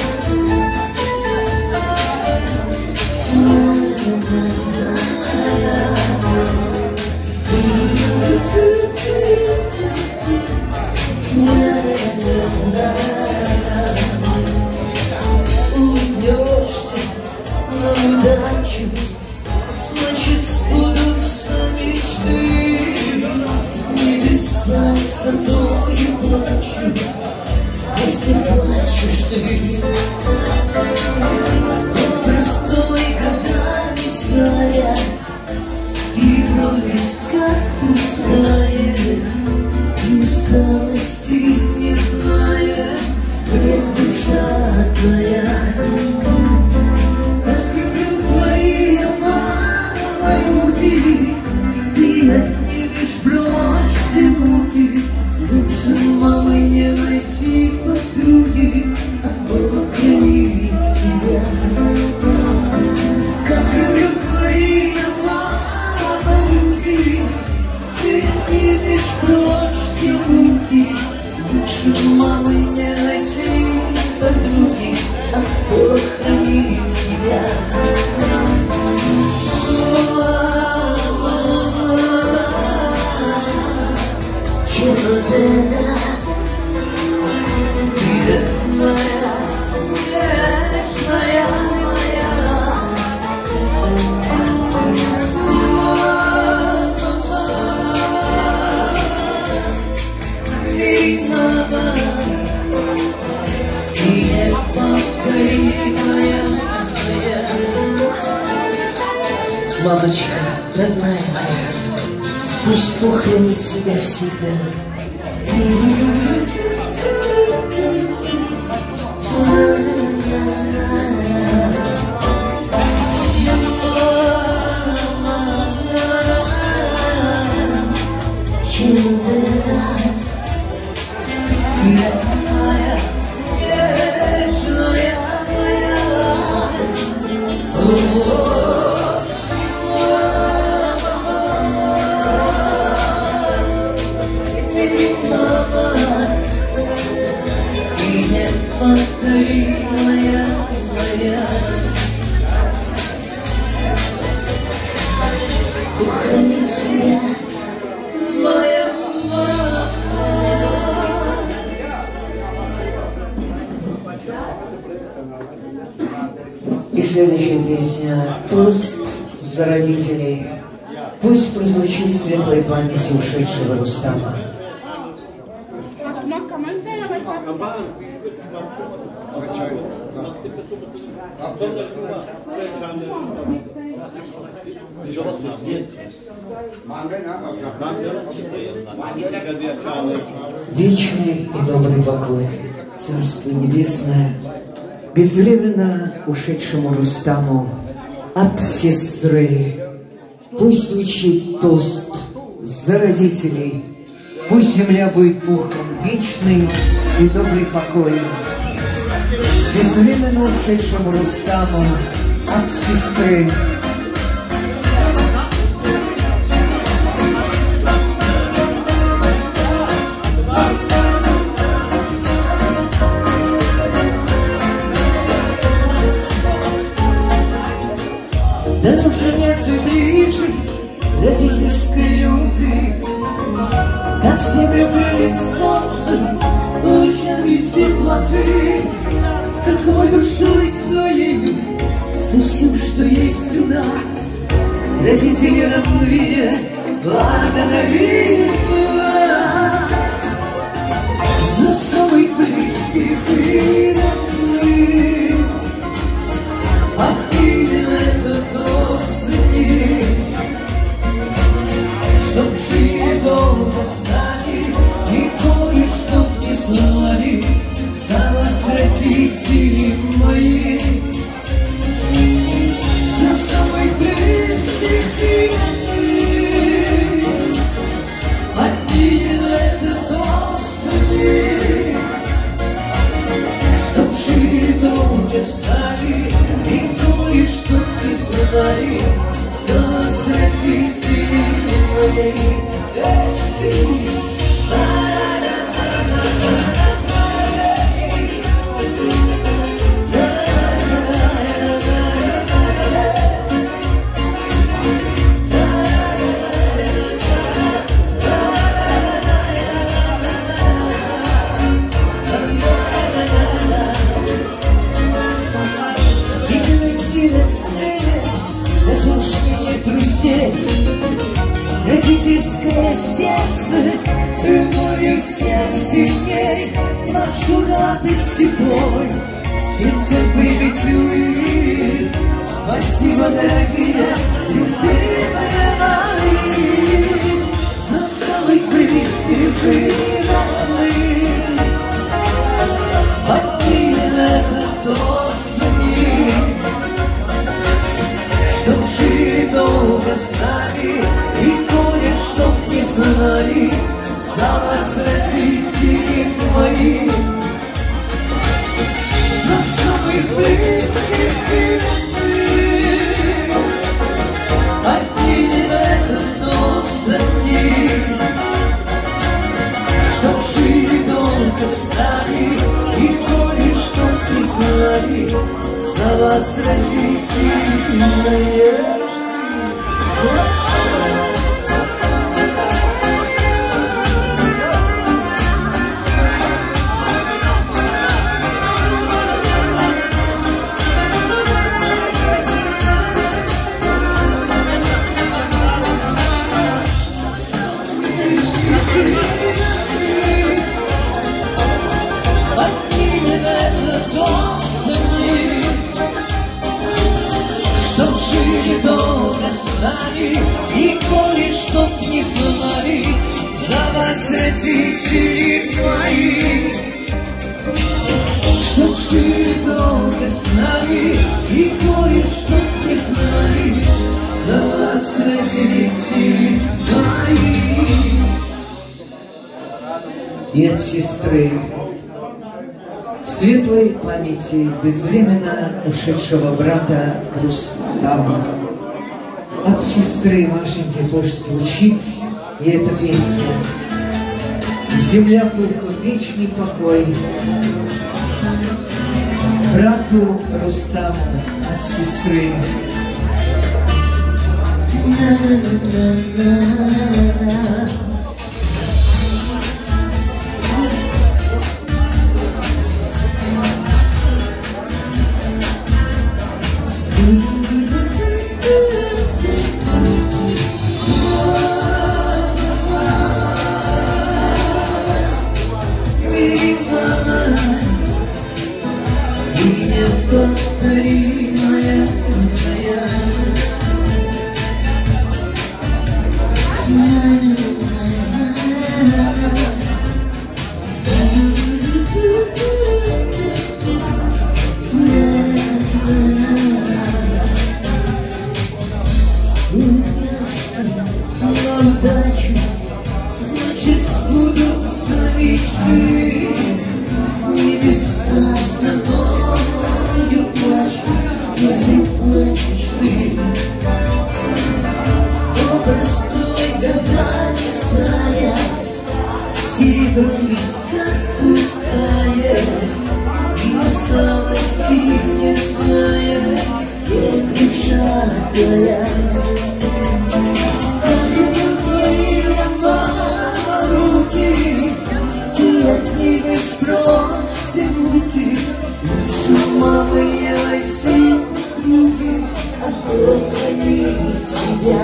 Улыбнешься на удачу, значит сбудутся мечты. Небеса с тобою плачут, если плачешь ты. Он простой, когда не зная, сила в висках пустая, и усталости не зная, где душа твоя. Как люблю твои, мама, руки, ты отнимешь прочь все муки. Лучше мамы не найти подруги, а Бог хранит тебя. Как люблю твои, мама, руки, ты отнимешь прочь все муки. Лучше мамы не найти подруги, а Бог хранит тебя. Чемодана, ты моя, нежь моя, моя. Ты, мама, не повтори, моя, моя. Мамочка, родная моя, пусть Бог хранит тебя всегда. повтори, моя, моя. Храни тебя, моя мама. И следующая песня «Тост за родителей». Пусть прозвучит светлой памяти ушедшего Рустама. Вечный и добрый покой, Царство Небесное, безвременно ушедшему Рустаму от сестры. Пусть звучит тост за родителей, пусть земля будет пухом, вечный и добрый покой, безвременно ушедшему Рустаму от сестры. Дороже нет и ближе родительской любви, как землю греет солнце лучами теплоты, какой душой своей за все, что есть у нас. Родители родные, благодарим вас за самых близких и родных. А именно это тост дней, чтоб жили долго с нами и горе, чтоб не знали за вас, родители мои, за самых близких и родных. А именно это тост дней, чтоб жили долго с нами и кое-что не знали за вас, родители мои. Родительское сердце любовью всех сильней, нашу радость и боль сердцем примите. Спасибо, дорогие, любимые мои, за самых близких и родных. Именно это тост дней, чтоб жили долго с нами и кое-что не знали за вас, родители мои, за самых близких и родных. Именно это тост дней, чтоб жили долго с нами и кое-что не знали за вас, родители мои. И кое-что не знали за вас, родители мои, чтоб жили долго с нами и кое-что не знали за вас, родители мои. И от сестры светлой памяти безвременно ушедшего брата Рустама. От сестры Машеньки пусть звучит и эта песня. Земля пухла, вечный покой, брату Рустаму от сестры. Повтори, моя, моя. На удачу, значит, сбудутся мечты. Небеса с тобою плачут, если плачешь ты. Образ твой годами старя, серебро виска пустая, и усталости не зная, как душа твоя. Отнимешь прочь все муки, лучше мамы яйца подруги, охранить тебя.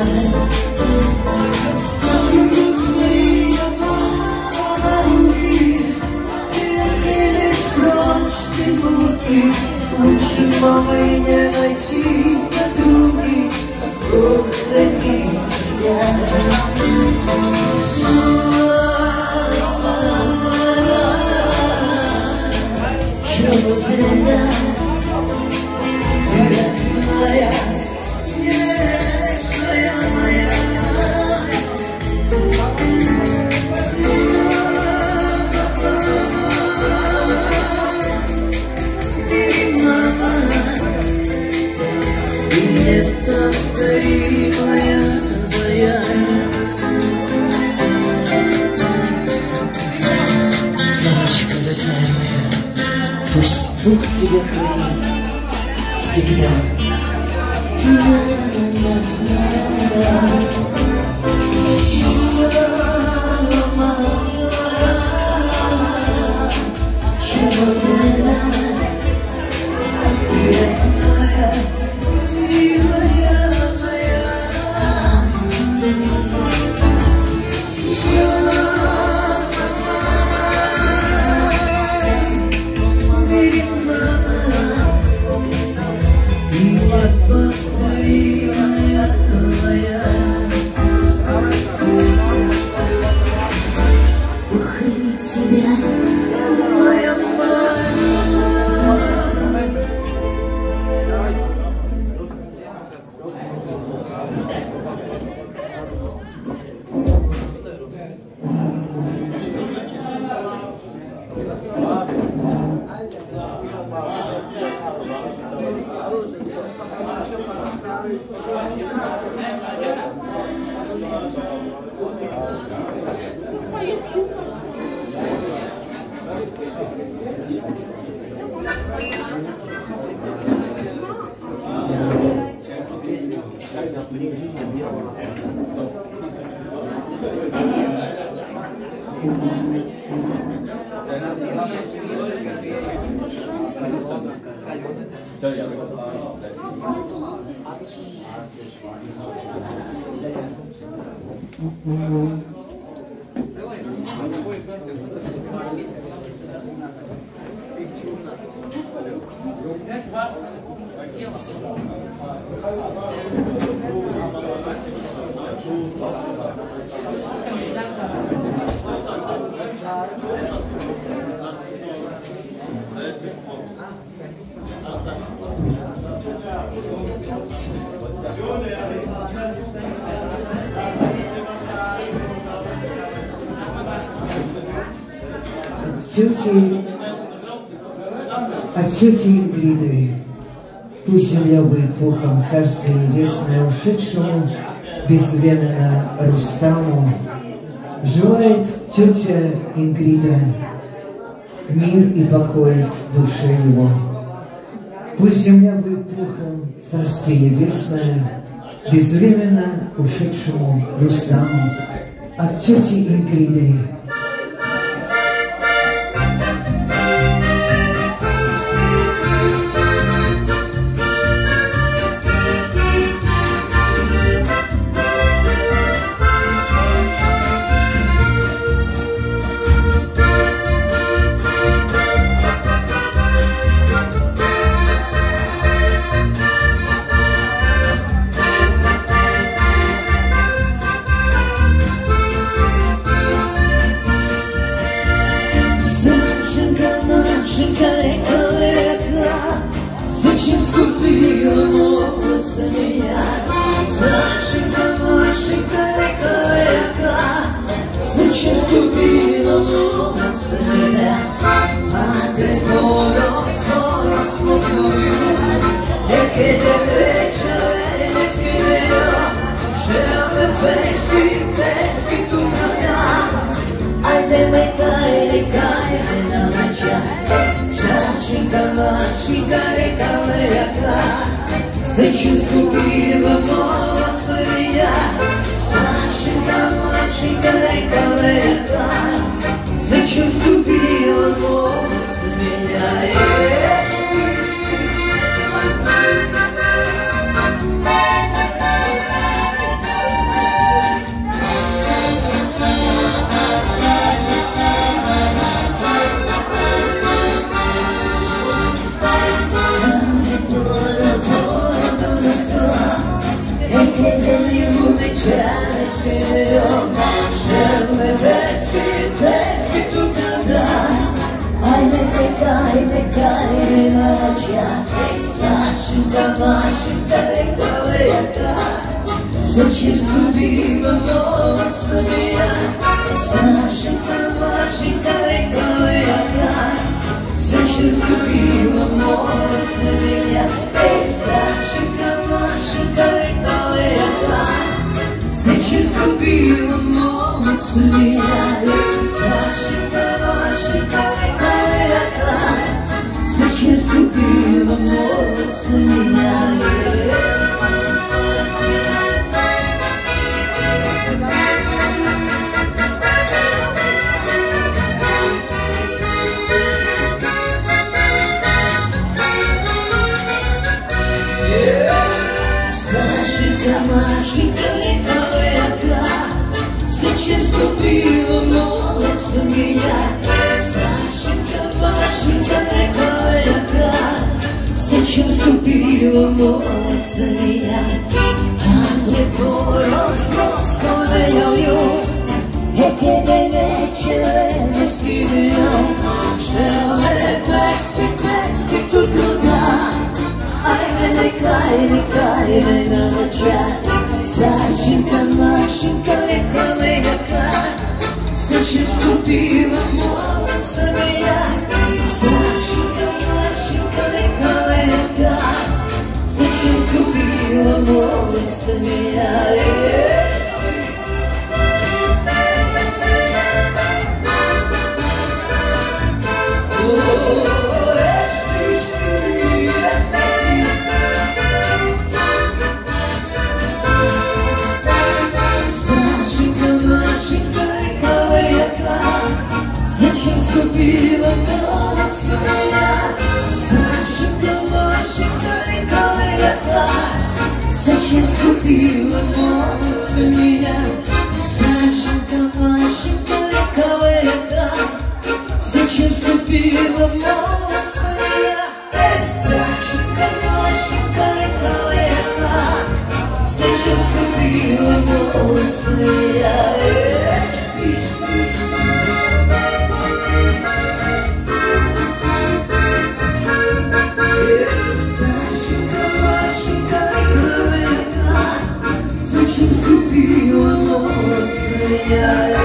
Беру твои мама руки, ты отнимешь прочь все муки, лучше мамы не найти подруги, охранить тебя. Родная, родная, нежная моя. И мама, не повтори, моя, моя. Мамочка родная моя, пусть Бог тебя хранит всегда. Тети, от тети Ингриды, пусть земля будет пухом Царствия Небесного, ушедшему безвременно Рустаму, желает тетя Ингрида мир и покой душе его. Пусть земля будет пухом, царствие небесное, безвременно ушедшему Рустаму от тети Ингриды. Зачем скупила молодца меня? Сашенька, Машенька, река, река. Зачем скупила молодца меня? Madre foros, foros, moscoviu. E che te vecia ne scriveo. C'era peschi, peschi tu da. Ai de me cae, le cae, me da mangiare. Сашенька, Машенька, река, река. Зачем скупила молодца меня? Сашенька, Машенька, река, река. Зачем скупила молодца меня? Ciele scriveo, scelle peschi, peschi tu tradai. Ai me peccai, peccai rinacciate. Sashenta, Машенька, reka, reka. Zачем скупила молодца меня? Sashenta, Машенька, reka, reka. Zачем скупила молодца меня? Sashenta, Машенька, reka, reka. Зачем скупила молодца меня? Сашенька, Машенька, река, река. Зачем скупила молодца меня? Сашенька, Машенька, река, река. Зачем скупила молодца меня? Сашенька, Машенька, река, река. Зачем скупила молодца меня? Anche foros moscoviu. E che de vecchie ne scrivio. Scelle peschi, peschi tutto da. Ai me ne cai, ne cai, ne navacciate. Сашенька, Машенька, река, река. Зачем скупила молодца меня? Сашенька, Машенька, река, река. Зачем скупила молодца меня? Зачем скупила молодца меня? Сашенька, Машенька, река, река. Зачем скупила молодца меня? Сашенька, Машенька, река, река. Зачем скупила молодца меня? Сашенька, Машенька, река, река. Зачем скупила молодца меня? Сашенька, Машенька, река, река. Зачем скупила молодца меня?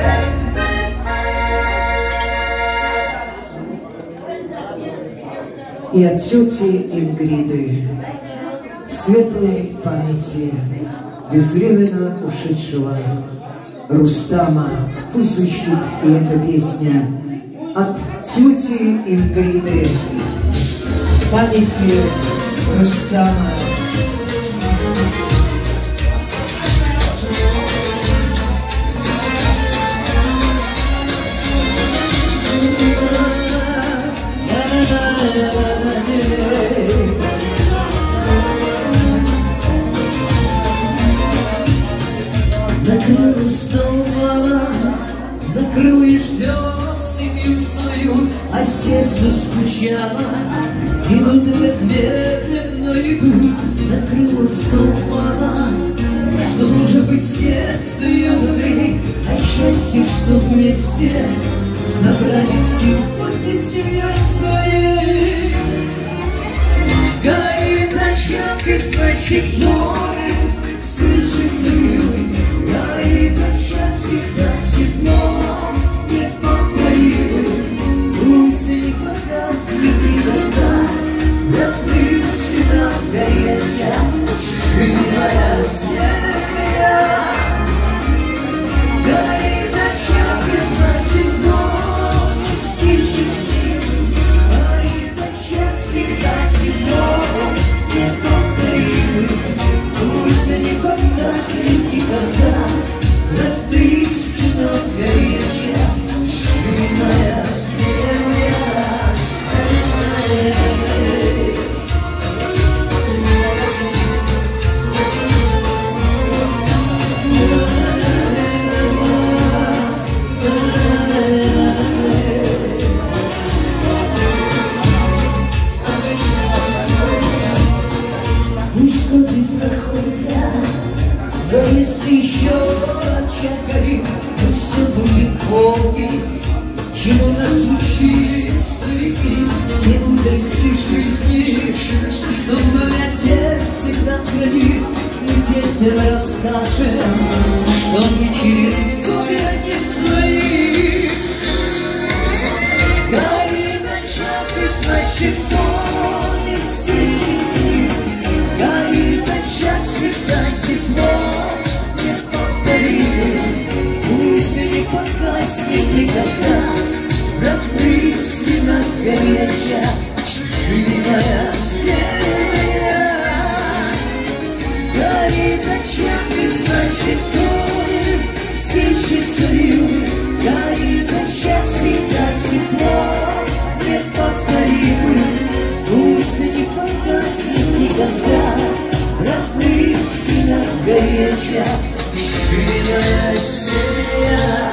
И от тети Ингриды, светлой памяти безвременно ушедшего Рустама, пусть звучит и эта песня от тети Ильгриды, памяти Рустама. Накрыл стол мама, накрыл и ждет семью свою, а сердце стучало, идут как медленно идут. Накрыл стол мама, что может быть сердце ее внутри, а счастье, что вместе собрались сегодня с семьей своей. Горит ночевкой, значит море, слышишь свой. Горит ночах всегда тепло, неповторимый. Пусть не погаснет никогда, родных стенах горяча, живая земля. Горит ночах, и значит домик все счастливы. Горит ночах всегда тепло, неповторимый. Пусть не погаснет никогда, родных стенах горяча, живая земля. Пусть годы проходят, но если еще очаг горит, мы все будем помнить, чему нас учили старики. Те мудрости жизни, что мой отец всегда хранит. Мы детям расскажем, что не через годы они свои. Горит ночах, и значит доме все счастливы. Горит ночах всегда тепло, неповторимый. Пусть не погаснет никогда, в родных стенах горяча, живая земля. Горит ночах, и значит доме все счастливы. Горит ночах всегда тепло, неповторимый. Пусть не погаснет никогда, в родных стенах горяча, живая земля.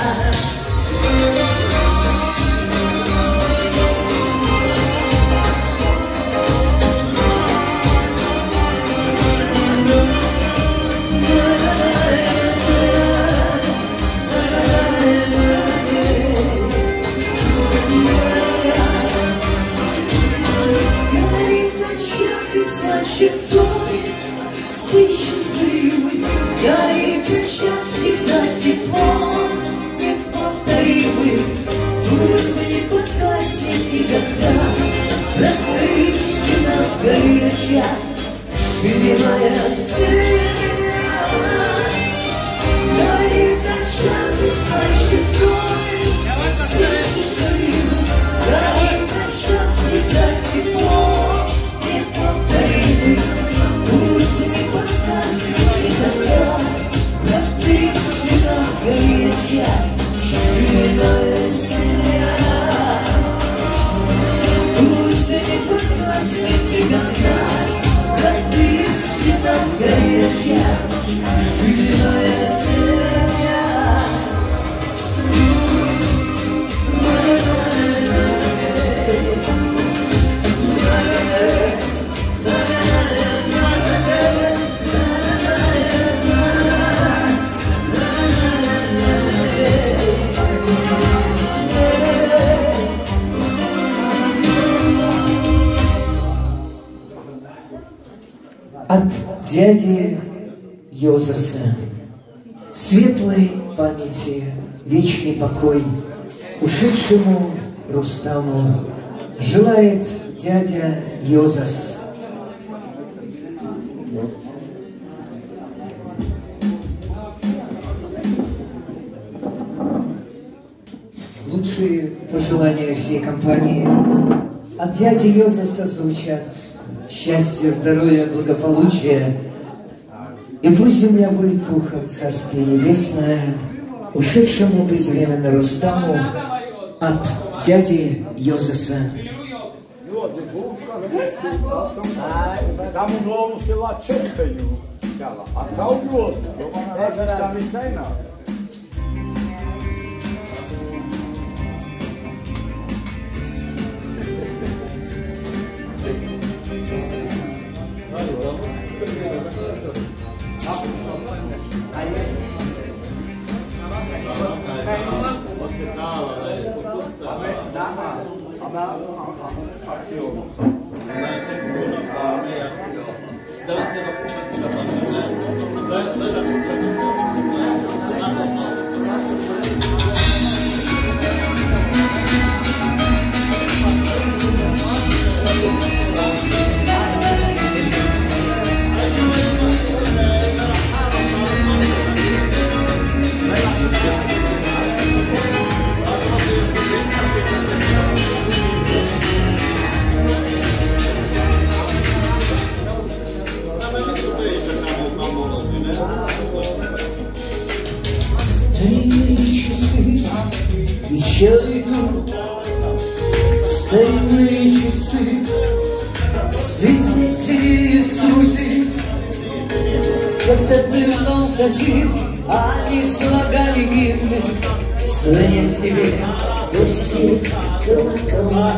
Горит ночах, и значит доме все счастливы. Горит ночах всегда тепло, неповторимый. Пусть не погаснет никогда, в родных стенах горяча, живая земля. Горит ночах, и значит доме все счастливы. Горит ночах всегда тепло, неповторимый. Пусть не погаснет никогда, в родных стенах горяча, живая земля. Пусть не погаснет никогда, в родных стенах горяча, живая земля. От дяди Йозеса, светлой памяти, вечный покой ушедшему Рустаму желает дядя Йозес. Лучшие пожелания всей компании. От дяди Йозеса звучат счастье, здоровье, благополучие. И пусть земля будет пухом, царствие небесное, ушедшему безвременно Рустаму от дяди Йозеса. Там у нового села Чехию, а там вот, там и тайна. Старинные часы еще идут, старинные часы, свидетели и судьи. Когда ты вновь ходил, они слагали гимны своим тебе у всех колокола.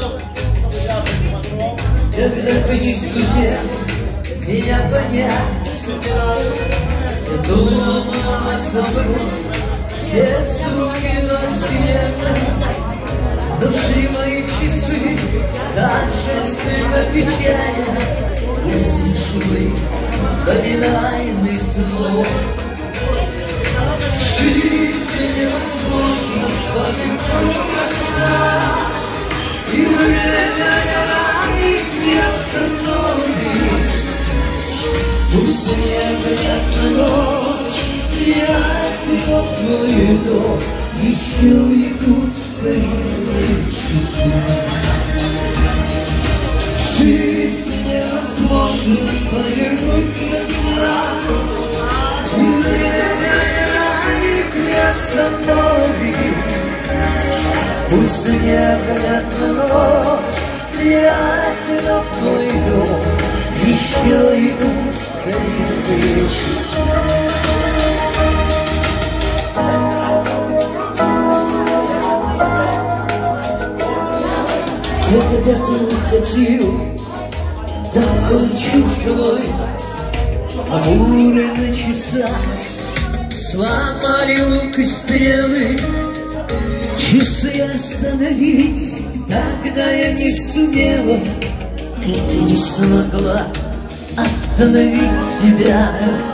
Когда ты не сумел меня понять, я думал о собой, все звуки во вселенной. Души мои часы, торжественно печально, я слышу их поминальный звук. Жизнь невозможно повернуться, и время их не остановит. Пусть невероятна ночь, я тебя твою дом, еще идут старинные часы. Жизнь невозможно повернуть назад, и время их не остановит. Пусть невероятна ночь, я тебя твой дом, еще идут старинные часы. Я когда ты уходил, такой чужой, а буры на часах сломали лук и стрелы. Часы остановить тогда я не сумела, как и не смогла остановить себя.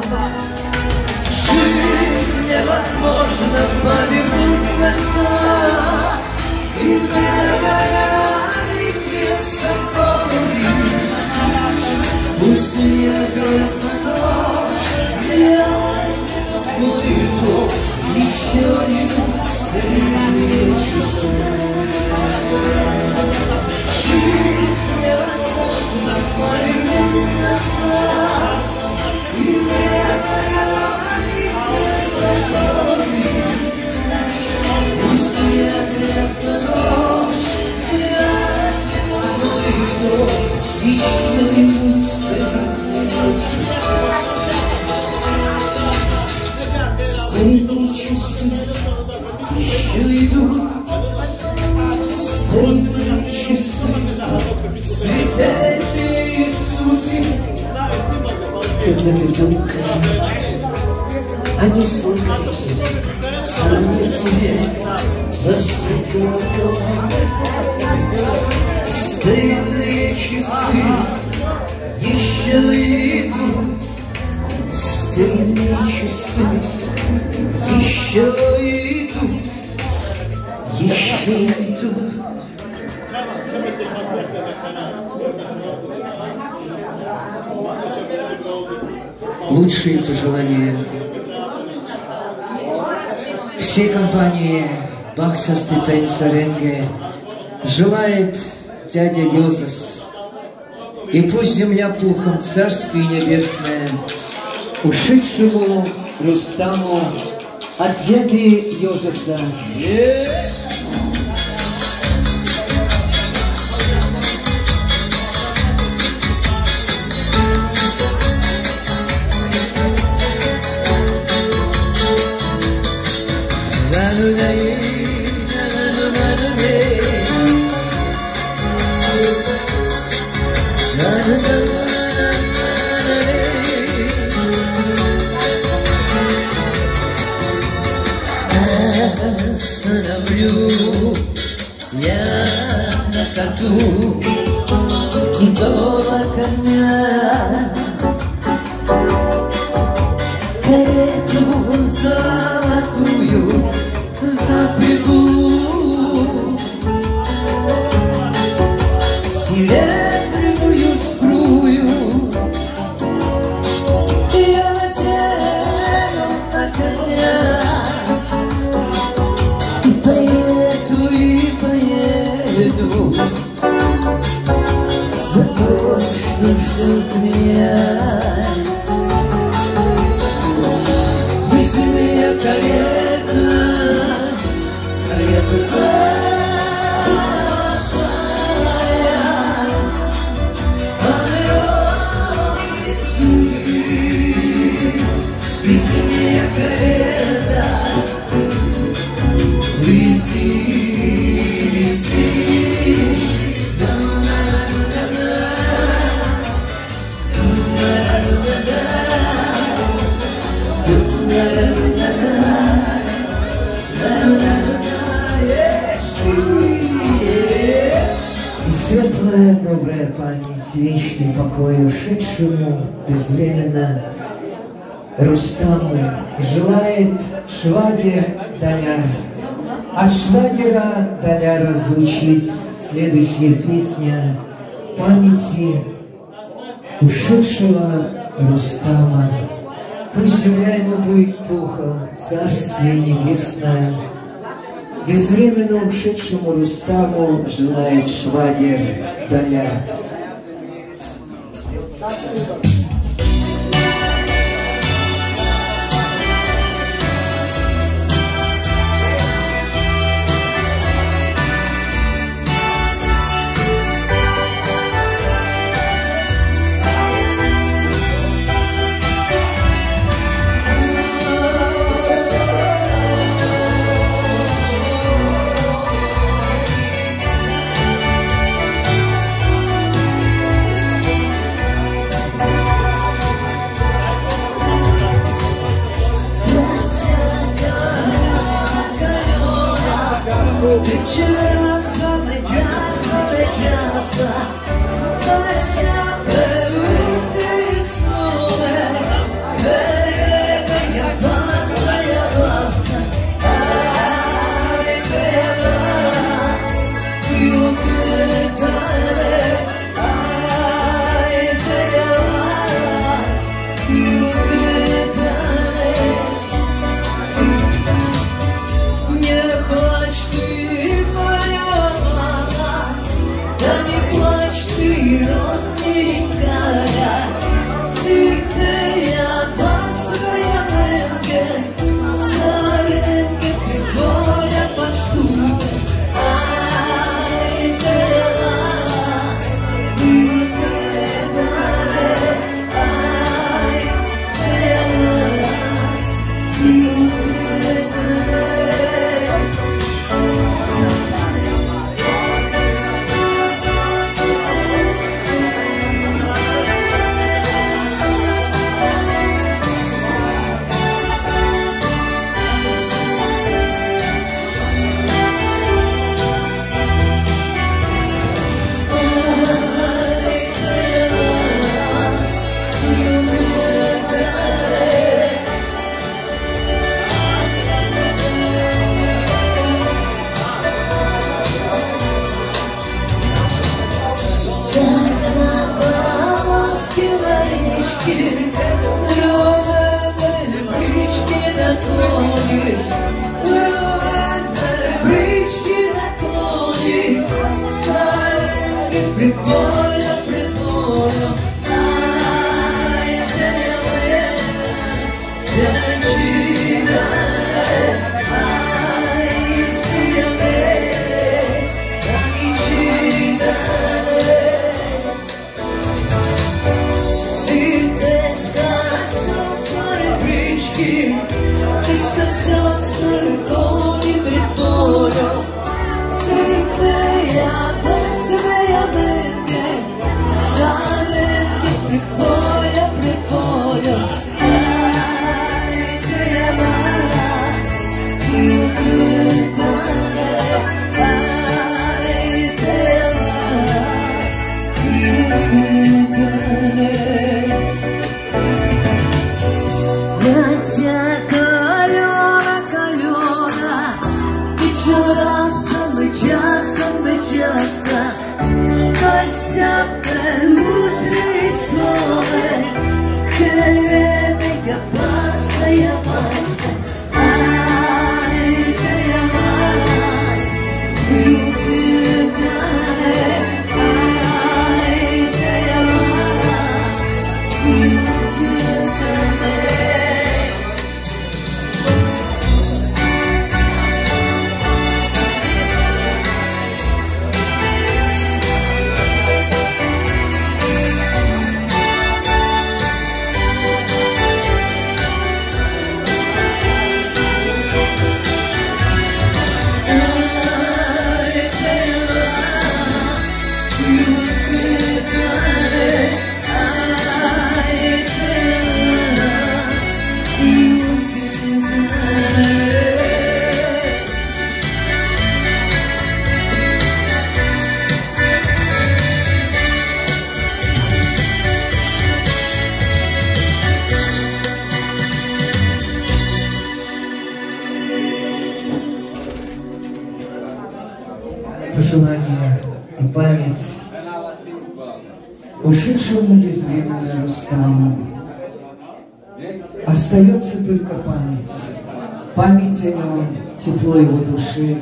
Жизнь невозможно повернуть назад, и время не остановить. Пусть невероятна ночь, я буду, еще идут старинные часы. Жизнь невозможно повернуть назад, и время не остановить. Пусть невероятна ночь, я тебя буду, еще идут старинные часы. Старинные часы еще идут, старинные часы, свидетели и судьи. Когда ты в дом ходил, они слыхали слова тебе во все колокола. Старинные часы еще идут, старинные часы еще идут, еще идут. Лучшие пожелания всей компании Бахса Степен Саренге желает дядя Йозас. И пусть земля пухом Царствие Небесное ушедшему Рустаму от дяди Йозаса. Остановлю я на ходу худого коня, карету золотую запрягу, серебряную сбрую я надену на коня. За то, что ждет меня. Вези меня, карета, карета золотая, по дороге вези, вези меня, карета, вези. Светлая, добрая память, вечный покой ушедшему безвременно Рустаму желает швагер Даляр. От швагера Даляра звучит следующая песня памяти ушедшего Рустама. Пусть земля ему будет пухом, Царствие Небесное. Безвременно ушедшему Рустаму желает швагер Даляр. Вечера заблечатся, блечатся, Ася переутрит снова, Перегая баса, я баса, Ай, перевас, Юкретале, Ай, перевас, Юкретале. Не плачь ты, моя мама, да не плачь ты, родненькая, Сиртея басовая мэнге, Саренге приколя поштуте, Ай, ты вас, Юкретале, Ай, ты вас, Юкретале. Прикольно, прикольно. Ай, белая девчина, ай, синяя девчина. Сиртеска солнце рыбрички, ты сказался рыбой не прикольно. Сиртея красивая бедня, заренки прикольно, прикольно. Ай, ты нас любитана, ай, ты нас любитана. Хотя калена, калена, вечерасом и часом и часом, костяпка утрицовая, хлебенька паса, я паса. Ай, ты нас любитана, ай, ты нас любитана. Пожелание и память ушедшему безвременно Рустаму. Остается только память, память о нем, тепло его души,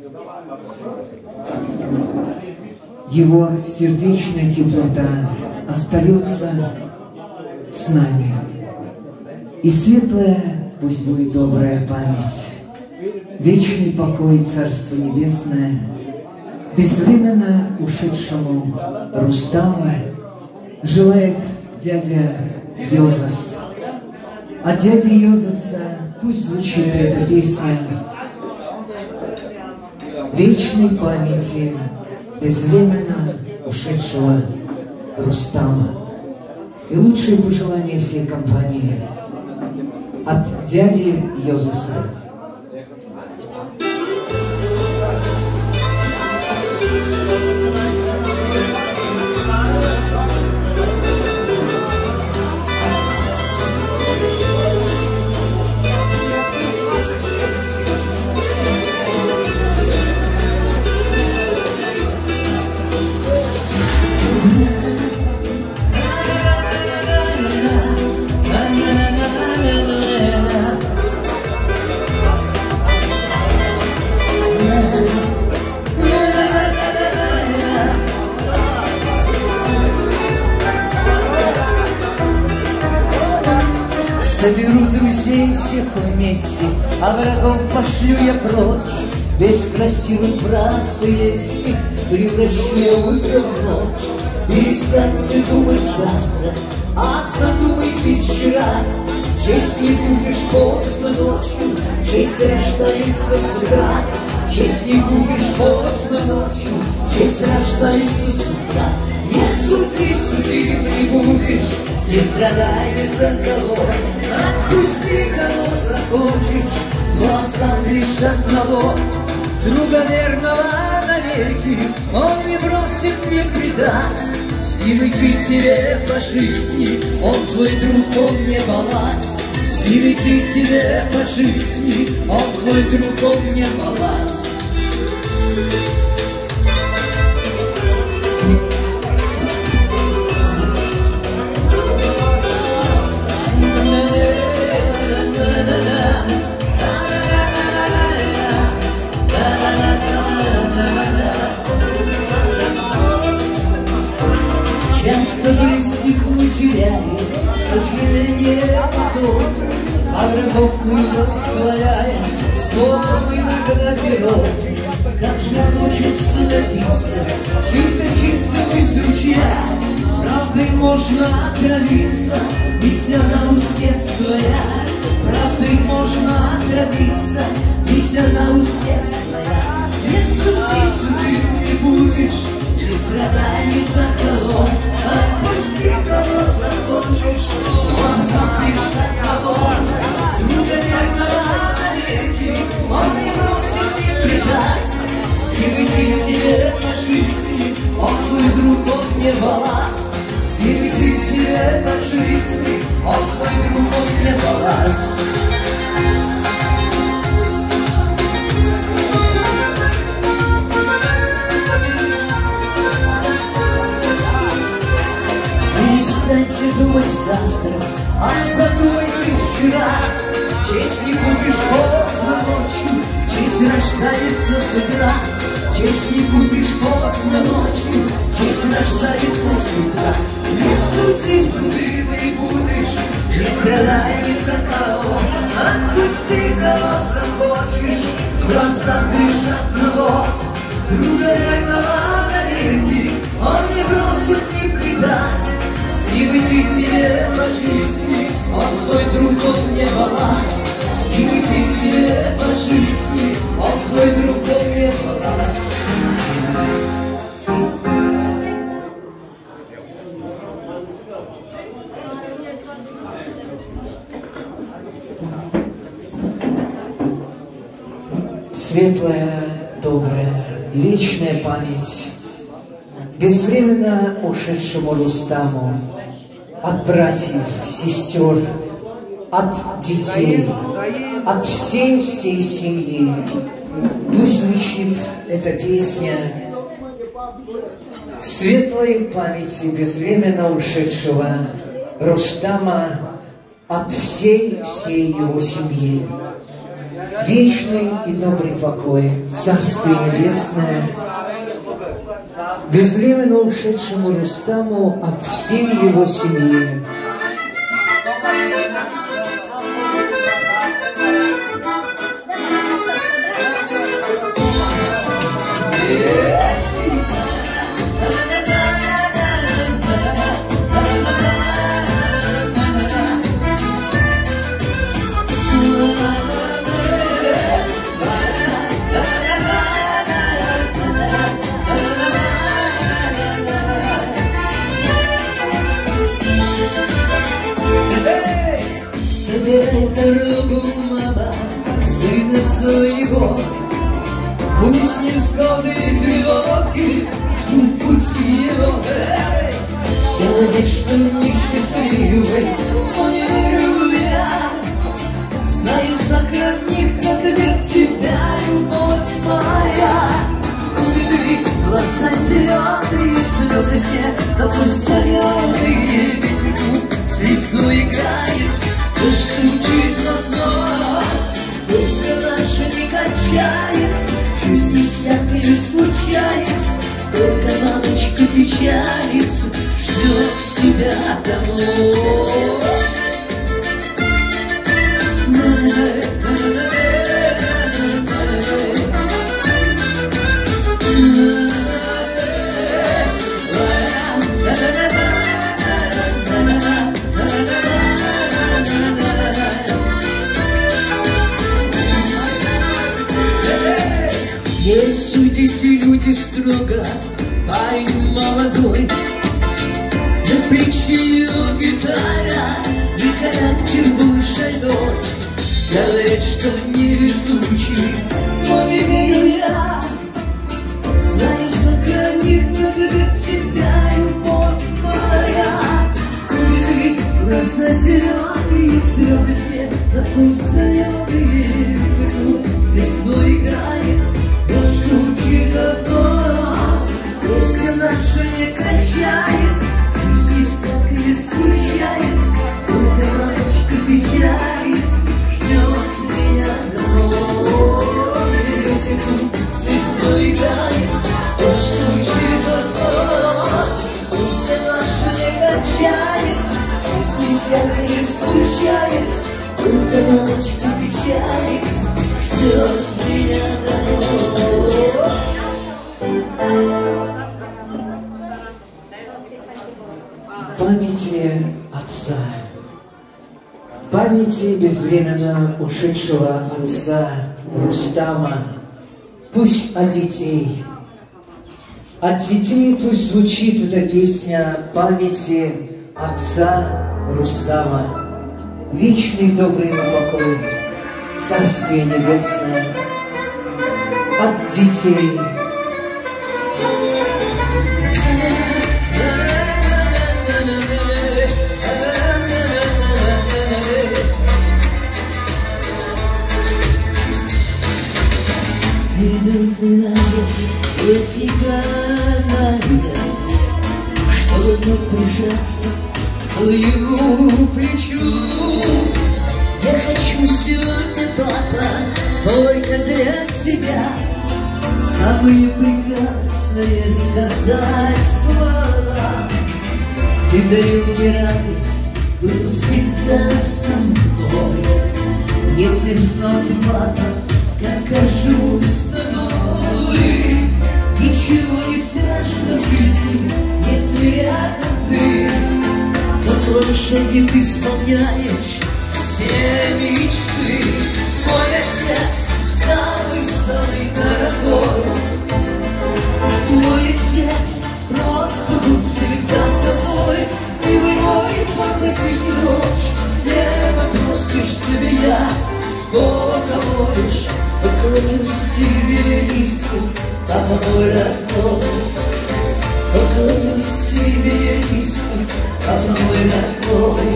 его сердечная теплота остается с нами. И светлая, пусть будет добрая память, вечный покой, Царство Небесное, безвременно ушедшему Рустаму желает дядя Йозас. От дяди Йозаса пусть звучит эта песня вечной памяти безвременно ушедшего Рустама. И лучшие пожелания всей компании от дяди Йозаса. Соберу друзей всех вместе, а врагов пошлю я прочь. Без красивых фраз и лести превращу я утро в ночь. Перестаньте думать завтра, а задумайтесь вчера. Честь не купишь поздно ночью, честь рождается с утра. Честь не купишь поздно ночью, честь рождается с утра. Не суди, судим не будешь, не страдай без одного. Отпусти, кого захочешь, но оставь лишь одного. Друга верного навеки он не бросит, не предаст. С ним идти тебе по жизни, он твой друг, он не балласт. С ним идти тебе по жизни, он твой друг, он не балласт. Часто близких мы теряем, сожаление потом, а врагов мы восхваляем, словом иногда пером. Как же хочется напиться чем-то чистым из ручья, правдой можно отравиться, ведь она у всех своя. Правдой можно отравиться, ведь она у всех своя. Не суди, судим не будешь, не страдай, не заколом. Отпусти, кого захочешь, но оставишь одного. Друга верного навеки, он не бросит, не предаст. Светит тебе по жизни, он твой друг, он не балласт. Светит тебе по жизни, он твой друг, он не балласт. Перестаньте думать завтра, а задумайтесь вчера. Честь не купишь поздно ночью, честь рождается с утра. Честь не купишь поздно ночью, честь рождается с утра. Не суди, суды не будешь, не страдай ни за кого. Отпусти, кого захочешь, просто лишь одного. Друга верного навеки, он не бросит, не предаст. Светит тебе по жизни, он твой друг, он не балласт. Светит тебе по жизни, он твой друг, он не балласт. Светлая, добрая, вечная память безвременно ушедшему Рустаму от братьев, сестер, от детей, от всей-всей семьи. Пусть звучит эта песня светлой памяти безвременно ушедшего Рустама от всей-всей его семьи. Вечный и добрый покой, Царствие Небесное, безвременно ушедшему Рустаму от всей его семьи. Собирай дорогу, мама, сына своего. Пусть невзгоды и тревоги ждут пути его. Говоришь, что несчастливый, но не верю я. Знаю, сохранит ответ тебя, любовь моя. Увидри глаза зеленые, слезы все, да пусть соленые ветерку свисту играет. Пусть стучит в окно, пусть наша не кончается, жизнь не всякое случается, только мамочка печалится, ждет тебя домой. Не судите, люди, строго, парень молодой. На плече его гитара, и характер был шальной. Говорят, что невезучий, но не верю я. Знаю, сохранит для тебя любовь моя. Увидри глаза зеленые, слезы все, на вкус соленые ветерку звездой играет. Вот стучит окно, пусть наша не кончается, жизнь всякое случается, только мамочка печалится, ждет меня домой. Ветерку звездой играет, вот стучит окно, пусть наша кончается, жизнь всякое случается, только ночь печалится, ждет меня домой. Памяти отца, памяти безвременно ушедшего отца Рустама, пусть от детей, от детей пусть звучит эта песня памяти отца Рустама. Вечный добрый ему покой, царствие небесное, от детей. Я тебя найду, чтобы мог прижаться к твоему плечу. Я хочу сегодня, папа, только для тебя самые прекрасные сказать слова. Ты дарил мне радость, был всегда со мной. Если б знал, папа, как кажусь с тобой, ничего не страшно в жизни, если рядом ты. Как лошадик исполняешь все мечты. Мой отец самый-самый дорогой. Мой отец просто был всегда со мной. Милый мой, папа, ты ночь, не попросишься меня, Бога молишь. Поклонюсь тебе низко, папа мой родной. Поклонюсь тебе низко, папа мой родной.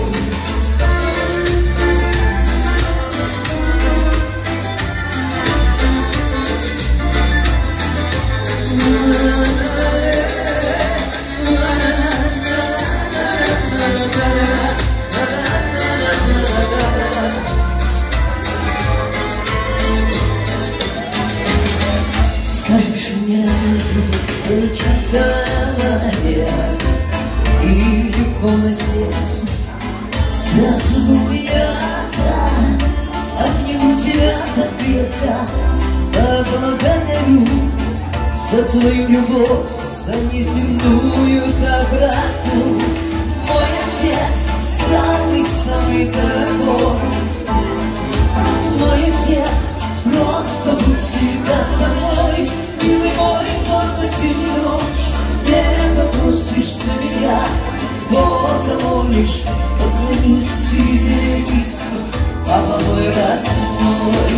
Скажешь мне, прочитала я, и легко на сердце сразу был я, да, обниму тебя так крепко, поблагодарю за твою любовь, за неземную доброту. Мой отец самый-самый дорогой. Мой отец просто был всегда со мной. Милый мой, папа, ты ночь, не попросишься меня, Бога молишь. Поклонюсь тебе низко, папа мой родной.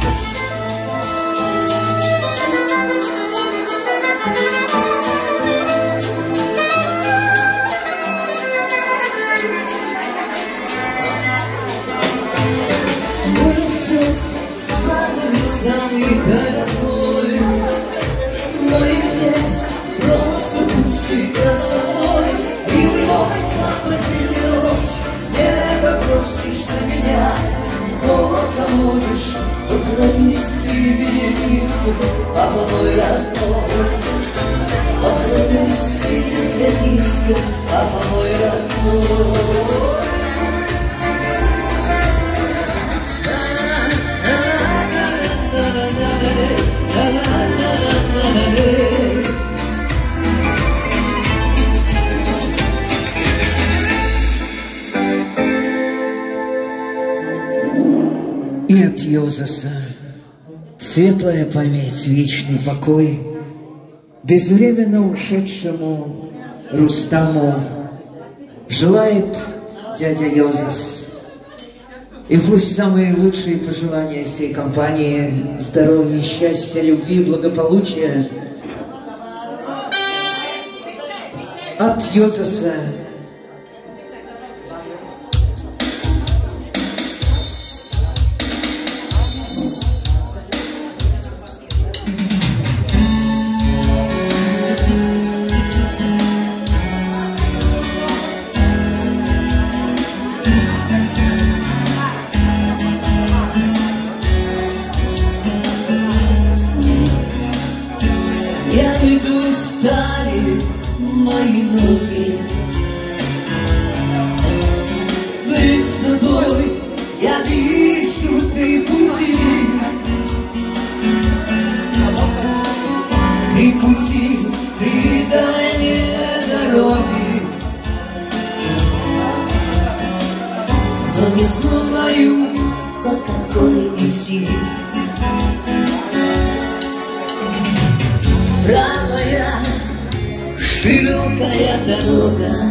Мой отец самый-самый дорогой. Мой отец просто был всегда со мной. Милый мой, папа, ты ночь, не попросишься меня, Бога молишь. Поклонюсь тебе низко, папа мой родной. Поклонюсь тебе низко, папа мой родной. И от Йозаса светлая память, вечный покой безвременно ушедшему Рустаму желает дядя Йозас. И пусть самые лучшие пожелания всей компании здоровья, счастья, любви, благополучия от Йозаса. Я иду, стали мои ноги, я вижу три пути. Три пути, три дальние дороги. Но не знаю, по какой идти. Правая, широкая дорога,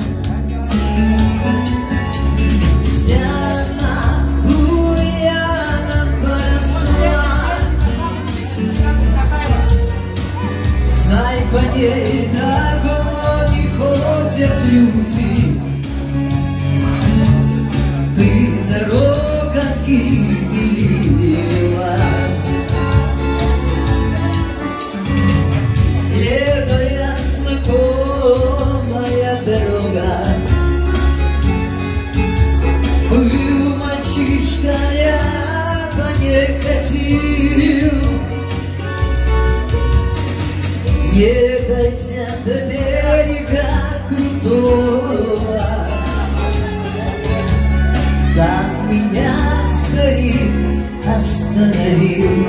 вся она бурьяном поросла. Знай, по ней давно не ходят люди. Ты дорога гибели вела. Левая знакомая дорога. Был мальчишка, я по ней ходил. Не дойдя до берега крутого, там меня старик остановил.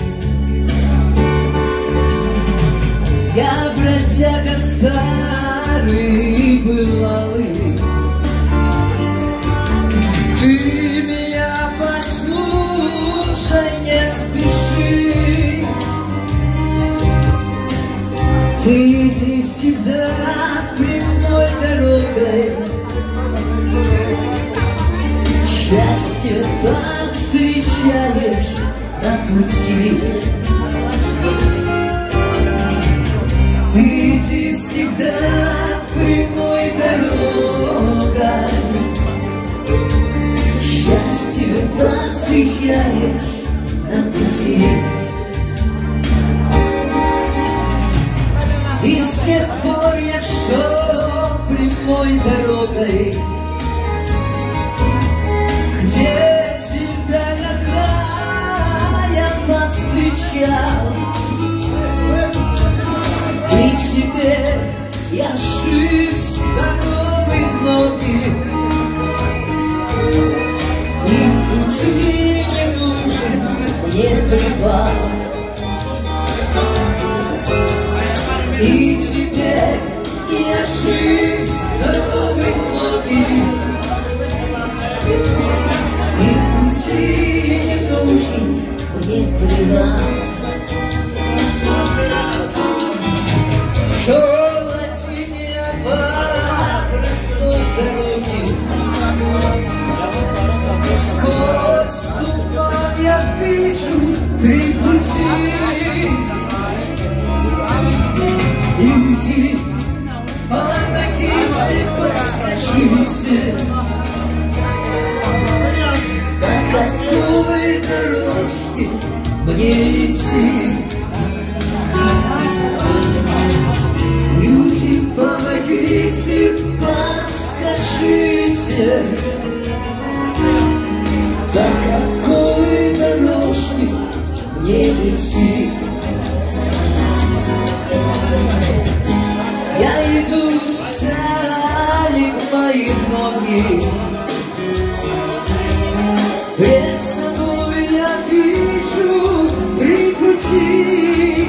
Я бродяга старый бывалый, ты меня послушай, не спеши. Ты иди всегда прямой дорогой, счастье там встречаешь на пути. Ты иди всегда прямой дорогой, счастье там встречаешь на пути. И с тех пор я шел прямой дорогой, где тебя, родная, повстречал. И теперь я жив, здоровый в ноги, и пути не нужен мне привал. И теперь я жив, здоровый в ноги, и пути не нужен мне привал. Шел один я по простой дороге, сквозь туман я вижу три пути. Люди, помогите, подскажите, по какой дорожке мне идти? Люди, помогите, подскажите, по какой дорожке мне идти? Я иду, стали мои ноги, пред собой я вижу три пути.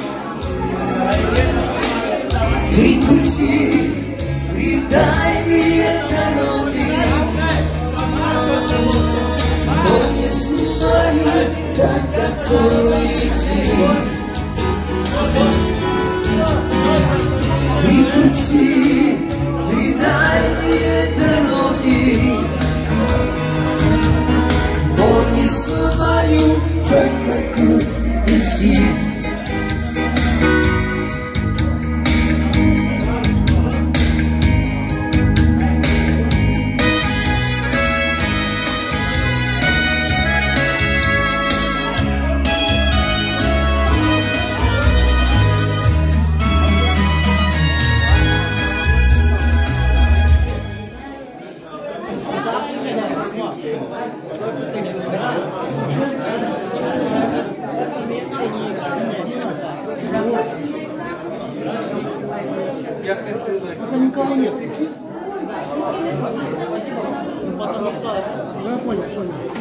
Три пути, три дальние дороги, но не знаю, по какой идти. Три пути, три дальние дороги, но не знаю, по какой идти. Там никого нет. Я понял, понял.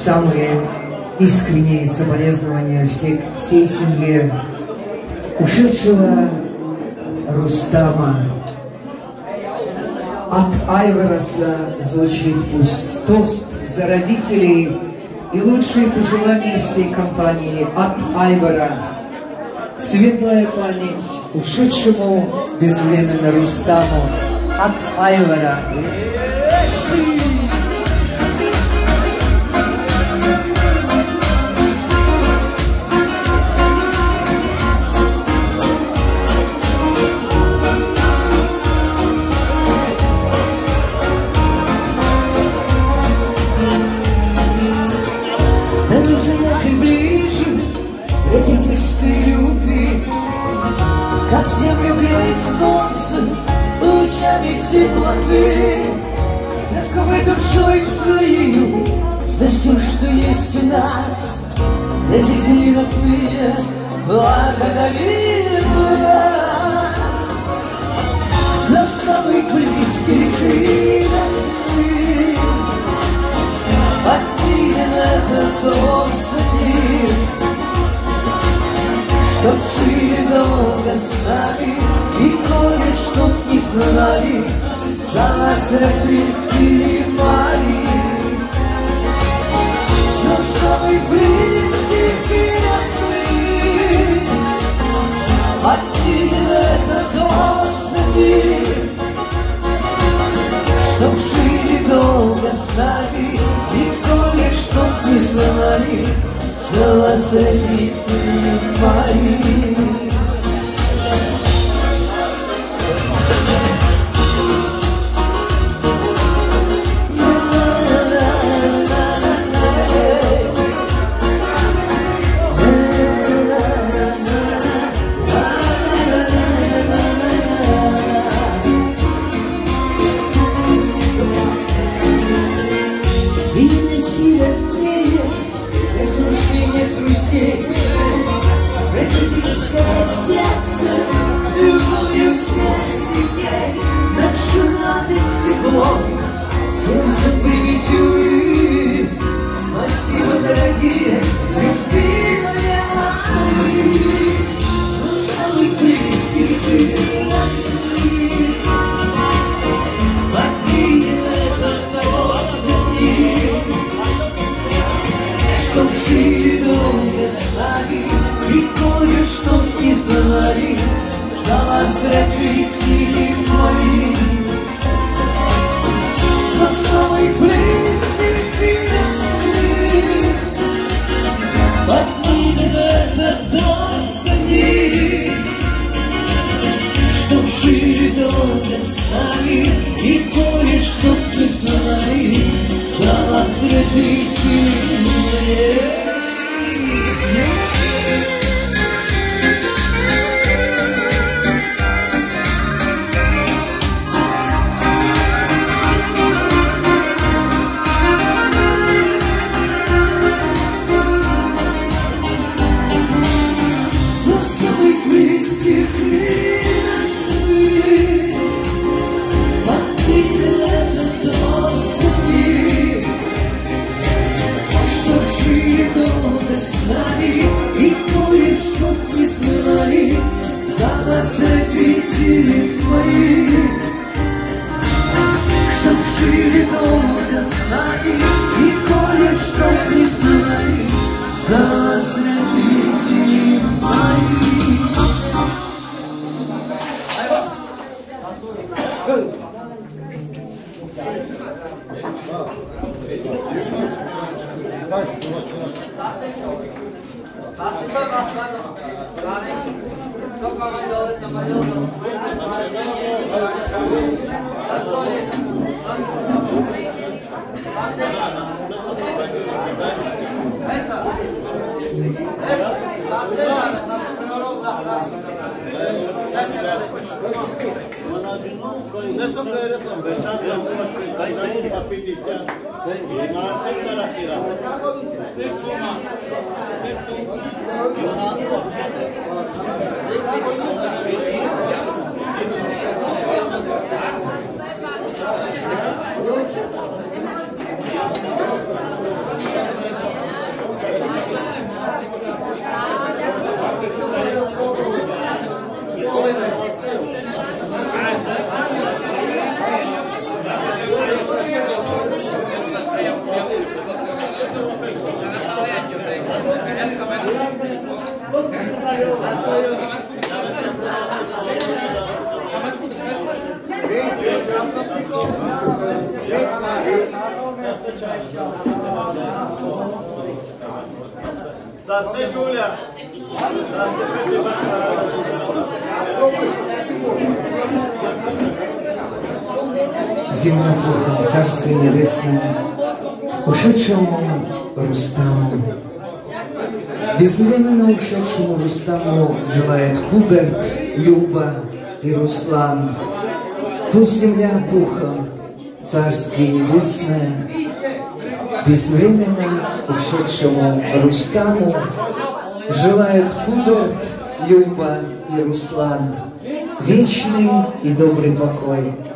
самые искренние соболезнования всей, всей семье ушедшего Рустама. От Айвараса звучит пусть тост за родителей и лучшие пожелания всей компании от Айвара. Светлая память ушедшему безвременно Рустаму от Айвара. Родительской любви, как землю греет солнце лучами теплоты, таковой душой своей за все, что есть у нас. Родители родные, благодарим вас за самый близкий климат. Отнимем этот осадик, чтоб жили долго с нами и кое-что не знали за нас родители мои. За самый близкий мир отнимем этот осадик, чтоб жили долго с нами и кое-что не знали за вас родители мои. Родительское сердце, любовью всех семей, нашу радость тепло сердцем привезю. Спасибо, дорогие, любимые мои, за самый близкий мир. Покинем этот осадок, чтоб жили долго с нами и кое-что не знали за вас родители мои. За самый близкий мир поднимем этот осадок, чтоб жили долго с нами и кое-что не знали за вас родители мои. И кое-что не знали за нас родители мои, чтоб жили долго с нами и кое-что не знали за нас родители мои. Несом дересом, бешан замуаш, кайсен по пятьдесят, динаршек тарахира. Thank you. За це Юля. За це ти Зима пухом, царствие небесное, ушедшему Рустаму. Безвременно ушедшему Рустаму желает Хуберт, Люба и Руслан. Пусть земля пухом, царствие небесное, безвременно ушедшему Рустаму желает Хуберт, Люба и Руслан вечный и добрый покой.